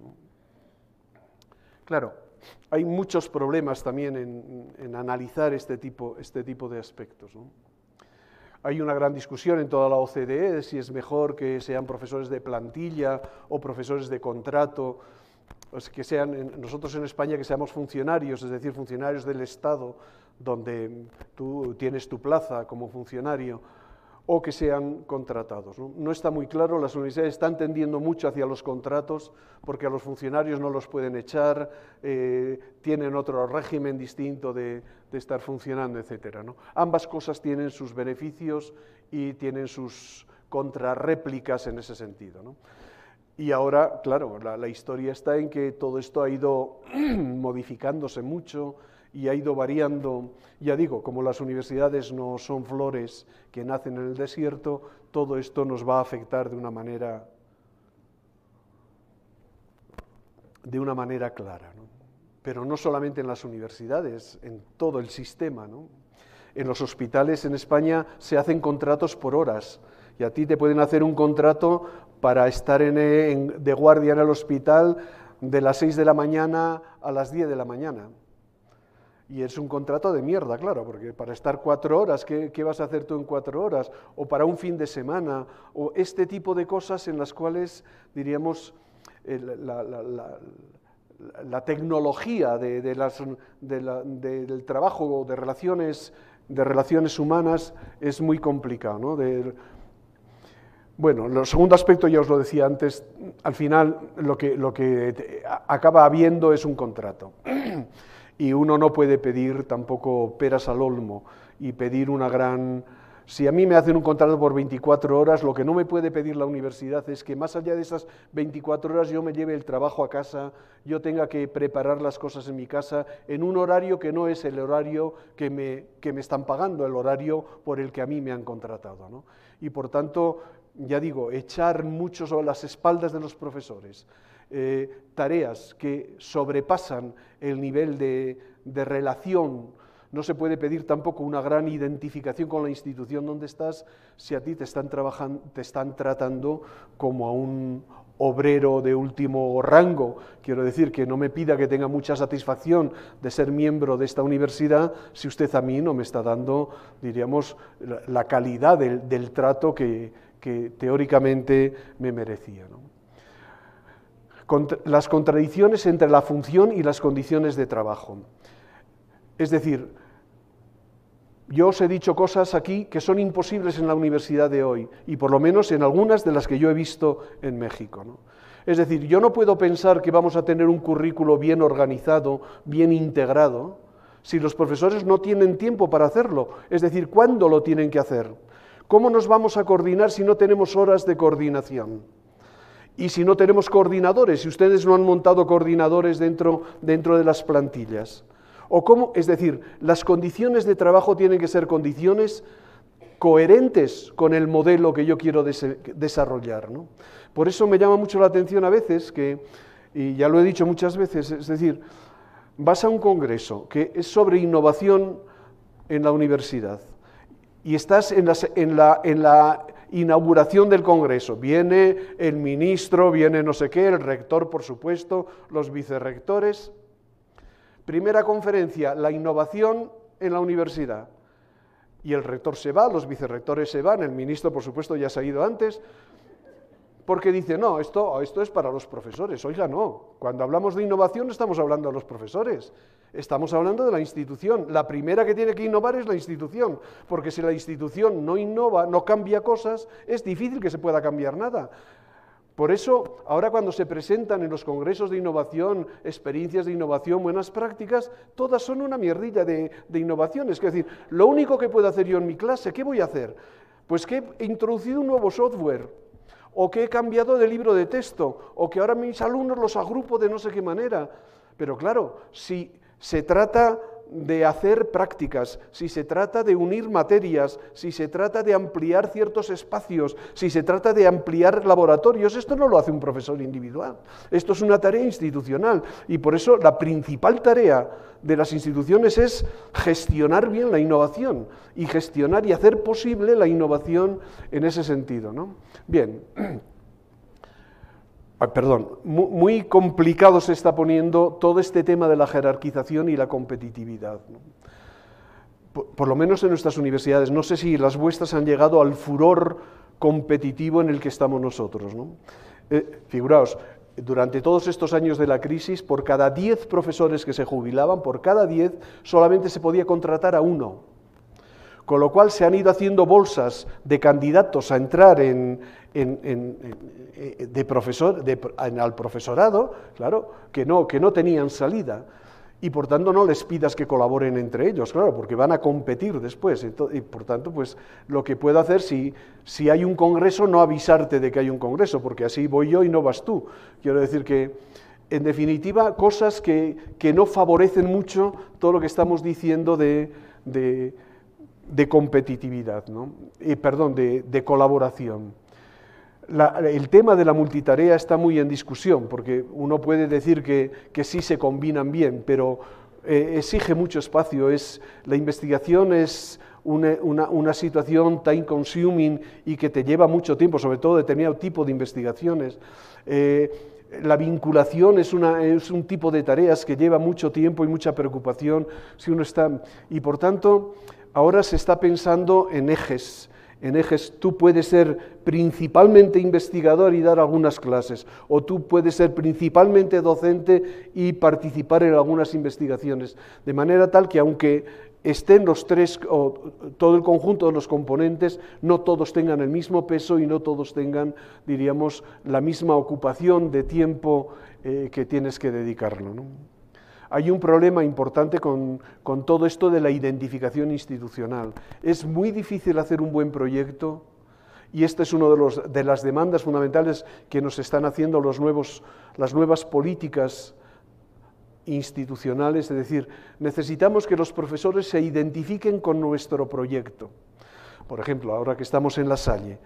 Claro, hay muchos problemas también en, en analizar este tipo, este tipo de aspectos, ¿no? Hay una gran discusión en toda la O C D E de si es mejor que sean profesores de plantilla o profesores de contrato, pues que sean, nosotros en España que seamos funcionarios, es decir, funcionarios del Estado, donde tú tienes tu plaza como funcionario, o que sean contratados, ¿no? No está muy claro, las universidades están tendiendo mucho hacia los contratos porque a los funcionarios no los pueden echar, eh, tienen otro régimen distinto de, de estar funcionando, etcétera, ¿no? Ambas cosas tienen sus beneficios y tienen sus contrarréplicas en ese sentido, ¿no? Y ahora, claro, la, la historia está en que todo esto ha ido modificándose mucho y ha ido variando. Ya digo, como las universidades no son flores que nacen en el desierto, todo esto nos va a afectar de una manera, de una manera clara, ¿no? Pero no solamente en las universidades, en todo el sistema, ¿no? En los hospitales en España se hacen contratos por horas y a ti te pueden hacer un contrato para estar en, en, de guardia en el hospital de las seis de la mañana a las diez de la mañana. Y es un contrato de mierda, claro, porque para estar cuatro horas, ¿qué, qué vas a hacer tú en cuatro horas? O para un fin de semana, o este tipo de cosas en las cuales, diríamos, eh, la, la, la, la tecnología de, de las, de la, de, del trabajo de relaciones, de relaciones humanas es muy complicado, ¿no? De, Bueno, el segundo aspecto, ya os lo decía antes, al final lo que, lo que acaba habiendo es un contrato. Y uno no puede pedir tampoco peras al olmo y pedir una gran... Si a mí me hacen un contrato por veinticuatro horas, lo que no me puede pedir la universidad es que más allá de esas veinticuatro horas yo me lleve el trabajo a casa, yo tenga que preparar las cosas en mi casa en un horario que no es el horario que me, que me están pagando, el horario por el que a mí me han contratado, ¿no? Y por tanto, ya digo, echar mucho sobre las espaldas de los profesores, eh, tareas que sobrepasan el nivel de, de relación. No se puede pedir tampoco una gran identificación con la institución donde estás si a ti te están, trabajando, te están tratando como a un obrero de último rango. Quiero decir que no me pida que tenga mucha satisfacción de ser miembro de esta universidad si usted a mí no me está dando, diríamos, la, la calidad del, del trato que, que teóricamente me merecía, ¿no? Contra, las contradicciones entre la función y las condiciones de trabajo. Es decir, yo os he dicho cosas aquí que son imposibles en la universidad de hoy, y por lo menos en algunas de las que yo he visto en México, ¿no? Es decir, yo no puedo pensar que vamos a tener un currículo bien organizado, bien integrado, si los profesores no tienen tiempo para hacerlo. Es decir, ¿cuándo lo tienen que hacer? ¿Cómo nos vamos a coordinar si no tenemos horas de coordinación? Y si no tenemos coordinadores, si ustedes no han montado coordinadores dentro, dentro de las plantillas. ¿O cómo? Es decir, las condiciones de trabajo tienen que ser condiciones coherentes con el modelo que yo quiero des- desarrollar, ¿no? Por eso me llama mucho la atención a veces que, y ya lo he dicho muchas veces, es decir, vas a un congreso que es sobre innovación en la universidad y estás en la, en la, en la inauguración del congreso, viene el ministro, viene no sé qué, el rector, por supuesto, los vicerrectores. Primera conferencia, la innovación en la universidad. Y el rector se va, los vicerrectores se van, el ministro, por supuesto, ya se ha ido antes, porque dice, no, esto, esto es para los profesores. Oiga, no, cuando hablamos de innovación no estamos hablando de los profesores, estamos hablando de la institución. La primera que tiene que innovar es la institución, porque si la institución no innova, no cambia cosas, es difícil que se pueda cambiar nada. Por eso, ahora cuando se presentan en los congresos de innovación, experiencias de innovación, buenas prácticas, todas son una mierdilla de, de innovación. Es decir, lo único que puedo hacer yo en mi clase, ¿qué voy a hacer? Pues que he introducido un nuevo software, o que he cambiado de libro de texto, o que ahora mis alumnos los agrupo de no sé qué manera. Pero claro, si se trata de hacer prácticas, si se trata de unir materias, si se trata de ampliar ciertos espacios, si se trata de ampliar laboratorios, esto no lo hace un profesor individual, esto es una tarea institucional y por eso la principal tarea de las instituciones es gestionar bien la innovación y gestionar y hacer posible la innovación en ese sentido, ¿no? Bien. Ay, perdón, muy, muy complicado se está poniendo todo este tema de la jerarquización y la competitividad, ¿no? Por, por lo menos en nuestras universidades, no sé si las vuestras han llegado al furor competitivo en el que estamos nosotros, ¿no? Eh, figuraos, durante todos estos años de la crisis, por cada diez profesores que se jubilaban, por cada diez solamente se podía contratar a uno. Con lo cual se han ido haciendo bolsas de candidatos a entrar en, en, en, en, de profesor, de, en, al profesorado, claro, que no, que no tenían salida. Y por tanto no les pidas que colaboren entre ellos, claro, porque van a competir después. Y por tanto, pues lo que puedo hacer, si, si hay un congreso, no avisarte de que hay un congreso, porque así voy yo y no vas tú. Quiero decir que, en definitiva, cosas que, que no favorecen mucho todo lo que estamos diciendo de, de, de competitividad, ¿no? Eh, perdón, de, de colaboración. La, el tema de la multitarea está muy en discusión, porque uno puede decir que, que sí se combinan bien, pero eh, exige mucho espacio. Es, la investigación es una, una, una situación time consuming y que te lleva mucho tiempo, sobre todo determinado tipo de investigaciones. Eh, la vinculación es, una, es un tipo de tareas que lleva mucho tiempo y mucha preocupación si uno está... Y por tanto, ahora se está pensando en ejes. En ejes, tú puedes ser principalmente investigador y dar algunas clases, o tú puedes ser principalmente docente y participar en algunas investigaciones, de manera tal que aunque estén los tres, o todo el conjunto de los componentes, no todos tengan el mismo peso y no todos tengan, diríamos, la misma ocupación de tiempo eh, que tienes que dedicarlo, ¿no? Hay un problema importante con, con todo esto de la identificación institucional. Es muy difícil hacer un buen proyecto y esta es una de, los, de las demandas fundamentales que nos están haciendo los nuevos, las nuevas políticas institucionales, es decir, necesitamos que los profesores se identifiquen con nuestro proyecto. Por ejemplo, ahora que estamos en La Salle,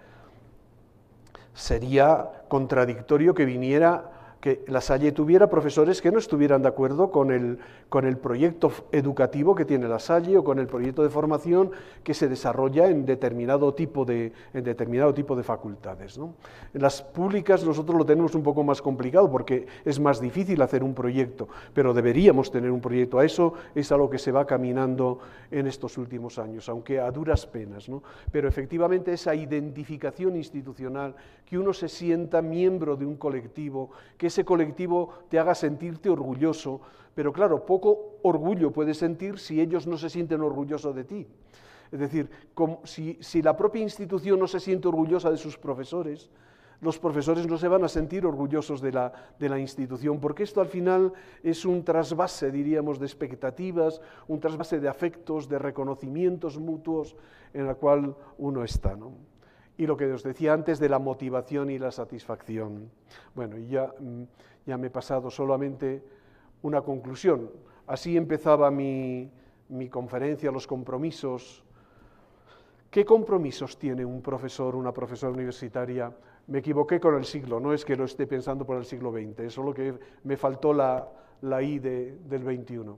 sería contradictorio que viniera... que La Salle tuviera profesores que no estuvieran de acuerdo con el, con el proyecto educativo que tiene La Salle o con el proyecto de formación que se desarrolla en determinado tipo de, en determinado tipo de facultades, ¿no? En las públicas nosotros lo tenemos un poco más complicado porque es más difícil hacer un proyecto, pero deberíamos tener un proyecto. A eso es a lo que se va caminando en estos últimos años, aunque a duras penas, ¿no? Pero efectivamente esa identificación institucional, que uno se sienta miembro de un colectivo, que ese colectivo te haga sentirte orgulloso, pero claro, poco orgullo puedes sentir si ellos no se sienten orgullosos de ti. Es decir, como si, si la propia institución no se siente orgullosa de sus profesores, los profesores no se van a sentir orgullosos de la, de la institución, porque esto al final es un trasvase, diríamos, de expectativas, un trasvase de afectos, de reconocimientos mutuos en el cual uno está, ¿no? Y lo que os decía antes de la motivación y la satisfacción. Bueno, y ya, ya me he pasado solamente una conclusión. Así empezaba mi, mi conferencia, los compromisos. ¿Qué compromisos tiene un profesor, una profesora universitaria? Me equivoqué con el siglo, no es que lo esté pensando por el siglo veinte, es solo que me faltó la, la I de, del veintiuno.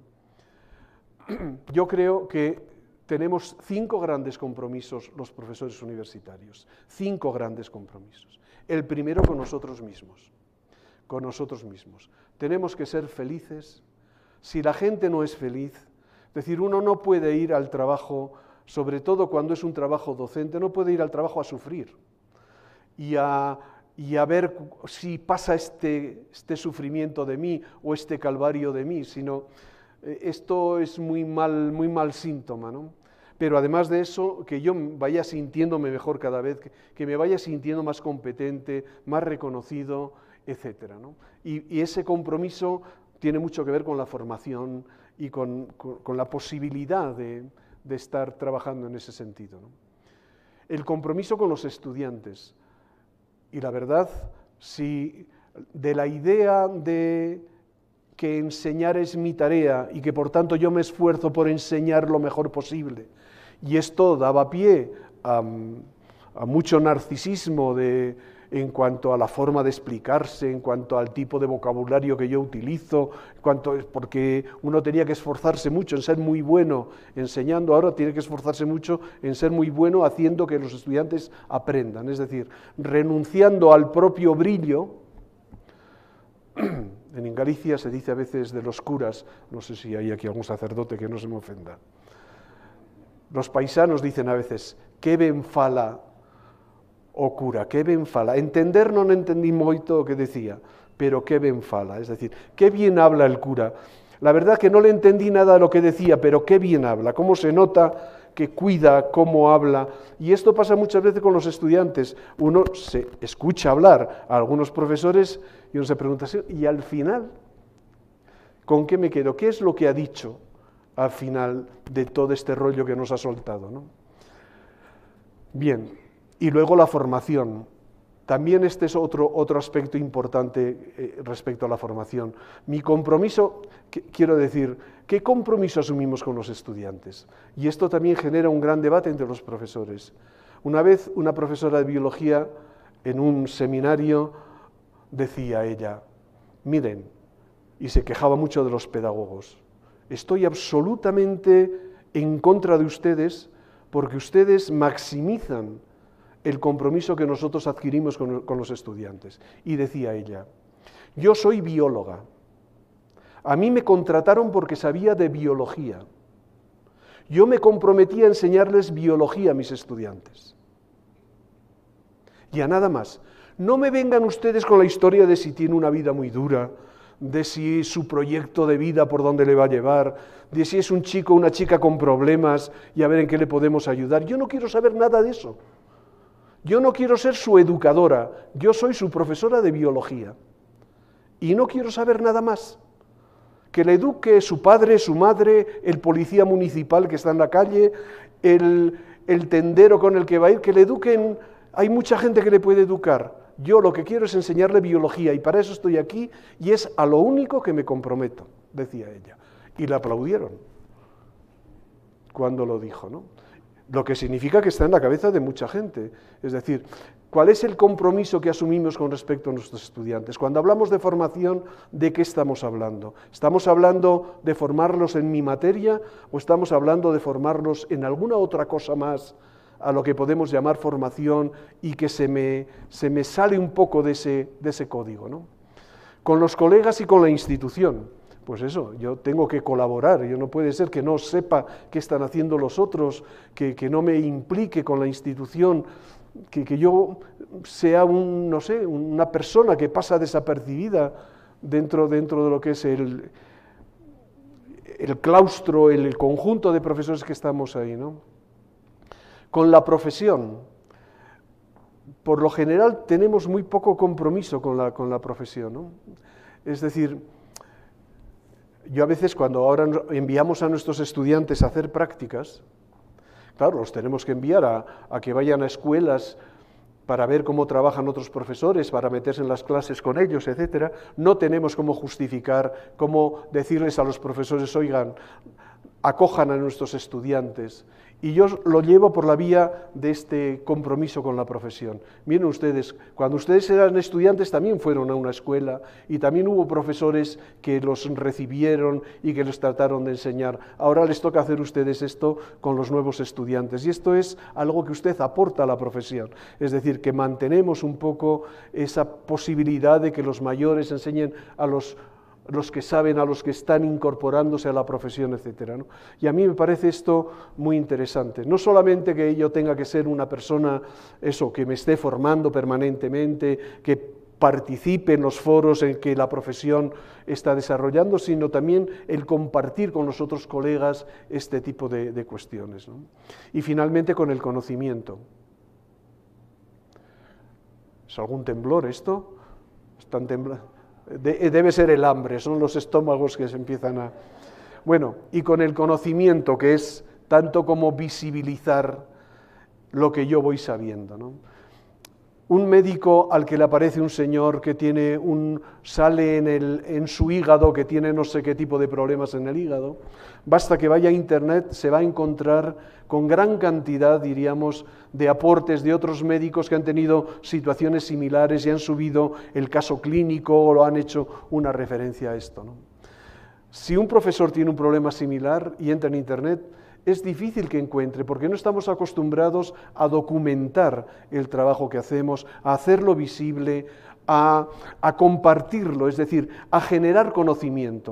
Yo creo que tenemos cinco grandes compromisos los profesores universitarios, cinco grandes compromisos. El primero con nosotros mismos, con nosotros mismos. Tenemos que ser felices. Si la gente no es feliz, es decir, uno no puede ir al trabajo, sobre todo cuando es un trabajo docente, no puede ir al trabajo a sufrir y a, y a ver si pasa este, este sufrimiento de mí o este calvario de mí, sino... Esto es muy mal, muy mal síntoma, ¿no? Pero además de eso, que yo vaya sintiéndome mejor cada vez, que, que me vaya sintiendo más competente, más reconocido, etcétera, ¿no? Y, y ese compromiso tiene mucho que ver con la formación y con, con, con la posibilidad de, de estar trabajando en ese sentido, ¿no? El compromiso con los estudiantes. Y la verdad, si de la idea de... que enseñar es mi tarea y que por tanto yo me esfuerzo por enseñar lo mejor posible. Y esto daba pie a, a mucho narcisismo de, en cuanto a la forma de explicarse, en cuanto al tipo de vocabulario que yo utilizo, en cuanto, porque uno tenía que esforzarse mucho en ser muy bueno enseñando, ahora tiene que esforzarse mucho en ser muy bueno haciendo que los estudiantes aprendan, es decir, renunciando al propio brillo. En Galicia se dice a veces de los curas, no sé si hay aquí algún sacerdote que no se me ofenda, los paisanos dicen a veces, que ben fala o cura, que ben fala. Entender non entendí moito o que decía, pero que ben fala, es decir, qué bien habla el cura. La verdad que no le entendí nada de lo que decía, pero qué bien habla, cómo se nota que cuida cómo habla. Y esto pasa muchas veces con los estudiantes. Uno se escucha hablar a algunos profesores y uno se pregunta, ¿y al final con qué me quedo? ¿Qué es lo que ha dicho al final de todo este rollo que nos ha soltado, ¿no? Bien, y luego la formación. También este es otro, otro aspecto importante eh, respecto a la formación. Mi compromiso, que, quiero decir, ¿qué compromiso asumimos con los estudiantes? Y esto también genera un gran debate entre los profesores. Una vez una profesora de biología en un seminario decía ella, miren, y se quejaba mucho de los pedagogos, estoy absolutamente en contra de ustedes porque ustedes maximizan el compromiso que nosotros adquirimos con, con los estudiantes. Y decía ella, yo soy bióloga, a mí me contrataron porque sabía de biología, yo me comprometí a enseñarles biología a mis estudiantes. Y a nada más. No me vengan ustedes con la historia de si tiene una vida muy dura, de si su proyecto de vida por dónde le va a llevar, de si es un chico o una chica con problemas y a ver en qué le podemos ayudar. Yo no quiero saber nada de eso. Yo no quiero ser su educadora, yo soy su profesora de biología. Y no quiero saber nada más. Que le eduque su padre, su madre, el policía municipal que está en la calle, el, el tendero con el que va a ir, que le eduquen. Hay mucha gente que le puede educar. Yo lo que quiero es enseñarle biología y para eso estoy aquí y es a lo único que me comprometo, decía ella. Y la aplaudieron cuando lo dijo, ¿no? Lo que significa que está en la cabeza de mucha gente. Es decir, ¿cuál es el compromiso que asumimos con respecto a nuestros estudiantes? Cuando hablamos de formación, ¿de qué estamos hablando? ¿Estamos hablando de formarlos en mi materia o estamos hablando de formarlos en alguna otra cosa más a lo que podemos llamar formación y que se me, se me sale un poco de ese, de ese código, ¿no? Con los colegas y con la institución. Pues eso, yo tengo que colaborar, yo no puede ser que no sepa qué están haciendo los otros, que, que no me implique con la institución, que, que yo sea un, no sé, una persona que pasa desapercibida dentro, dentro de lo que es el, el claustro, el, el conjunto de profesores que estamos ahí, ¿no? Con la profesión, por lo general tenemos muy poco compromiso con la, con la profesión, ¿no? Es decir, yo a veces cuando ahora enviamos a nuestros estudiantes a hacer prácticas, claro, los tenemos que enviar a, a que vayan a escuelas para ver cómo trabajan otros profesores, para meterse en las clases con ellos, etcétera. No tenemos cómo justificar, cómo decirles a los profesores, oigan, acojan a nuestros estudiantes. Y yo lo llevo por la vía de este compromiso con la profesión. Miren ustedes, cuando ustedes eran estudiantes también fueron a una escuela y también hubo profesores que los recibieron y que les trataron de enseñar. Ahora les toca hacer ustedes esto con los nuevos estudiantes. Y esto es algo que usted aporta a la profesión. Es decir, que mantenemos un poco esa posibilidad de que los mayores enseñen a los los que saben, a los que están incorporándose a la profesión, etcétera, ¿no? Y a mí me parece esto muy interesante. No solamente que yo tenga que ser una persona, eso, que me esté formando permanentemente, que participe en los foros en que la profesión está desarrollando, sino también el compartir con los otros colegas este tipo de, de cuestiones, ¿no? Y finalmente con el conocimiento. ¿Es algún temblor esto? ¿Están temblando? De, debe ser el hambre, son los estómagos que se empiezan a... Bueno, y con el conocimiento, que es tanto como visibilizar lo que yo voy sabiendo, ¿no? Un médico al que le aparece un señor que tiene un, sale en, el, en su hígado, que tiene no sé qué tipo de problemas en el hígado, basta que vaya a internet, se va a encontrar con gran cantidad, diríamos, de aportes de otros médicos que han tenido situaciones similares y han subido el caso clínico o lo han hecho una referencia a esto, ¿no? Si un profesor tiene un problema similar y entra en internet, es difícil que encuentre, porque no estamos acostumbrados a documentar el trabajo que hacemos, a hacerlo visible, a, a compartirlo, es decir, a generar conocimiento.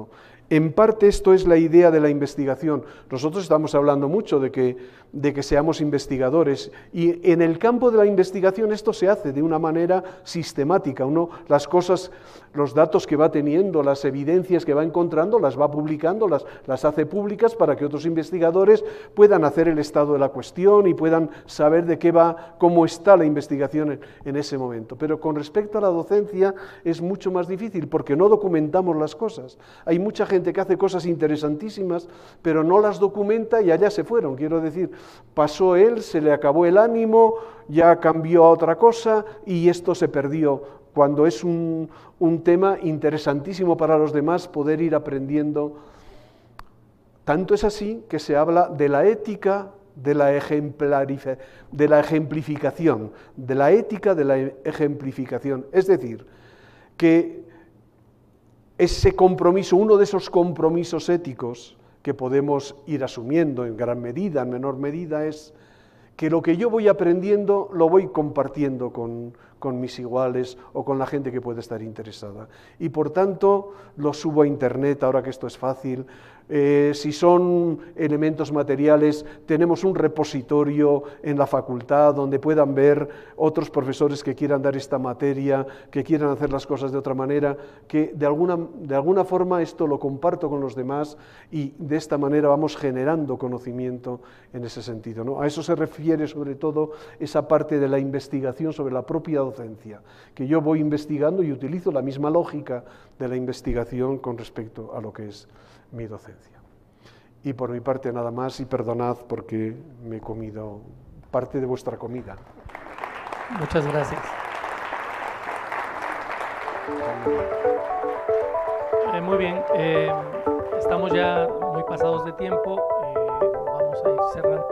En parte esto es la idea de la investigación. Nosotros estamos hablando mucho de que, de que seamos investigadores y en el campo de la investigación esto se hace de una manera sistemática. Uno, las cosas, los datos que va teniendo, las evidencias que va encontrando, las va publicando, las, las hace públicas para que otros investigadores puedan hacer el estado de la cuestión y puedan saber de qué va, cómo está la investigación en, en ese momento. Pero con respecto a la docencia es mucho más difícil porque no documentamos las cosas. Hay mucha gente que hace cosas interesantísimas, pero no las documenta y allá se fueron. Quiero decir, pasó él, se le acabó el ánimo, ya cambió a otra cosa y esto se perdió, cuando es un, un tema interesantísimo para los demás poder ir aprendiendo. Tanto es así que se habla de la ética de la, de la ejemplificación, de la ética de la ejemplificación. Es decir, que ese compromiso, uno de esos compromisos éticos que podemos ir asumiendo en gran medida, en menor medida, es que lo que yo voy aprendiendo lo voy compartiendo con, con mis iguales o con la gente que puede estar interesada. Y por tanto lo subo a internet, ahora que esto es fácil. Eh, si son elementos materiales, tenemos un repositorio en la facultad donde puedan ver otros profesores que quieran dar esta materia, que quieran hacer las cosas de otra manera, que de alguna, de alguna forma esto lo comparto con los demás y de esta manera vamos generando conocimiento en ese sentido, ¿no? A eso se refiere sobre todo esa parte de la investigación sobre la propia docencia, que yo voy investigando y utilizo la misma lógica de la investigación con respecto a lo que es mi docencia. Y por mi parte nada más, y perdonad porque me he comido parte de vuestra comida. Muchas gracias. Eh, muy bien, eh, estamos ya muy pasados de tiempo, eh, vamos a ir cerrando.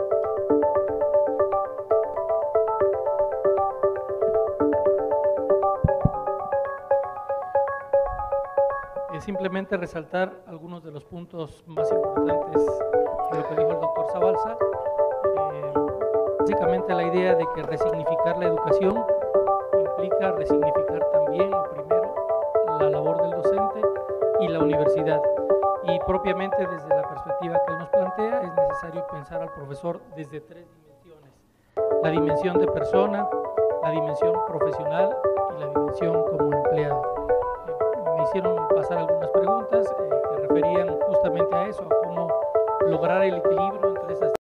Simplemente resaltar algunos de los puntos más importantes de lo que dijo el doctor Zabalza. Eh, básicamente la idea de que resignificar la educación implica resignificar también, lo primero, la labor del docente y la universidad. Y propiamente desde la perspectiva que él nos plantea, es necesario pensar al profesor desde tres dimensiones. La dimensión de persona, la dimensión profesional y la dimensión como empleado. Me hicieron pasar algunas preguntas eh, que referían justamente a eso, a cómo lograr el equilibrio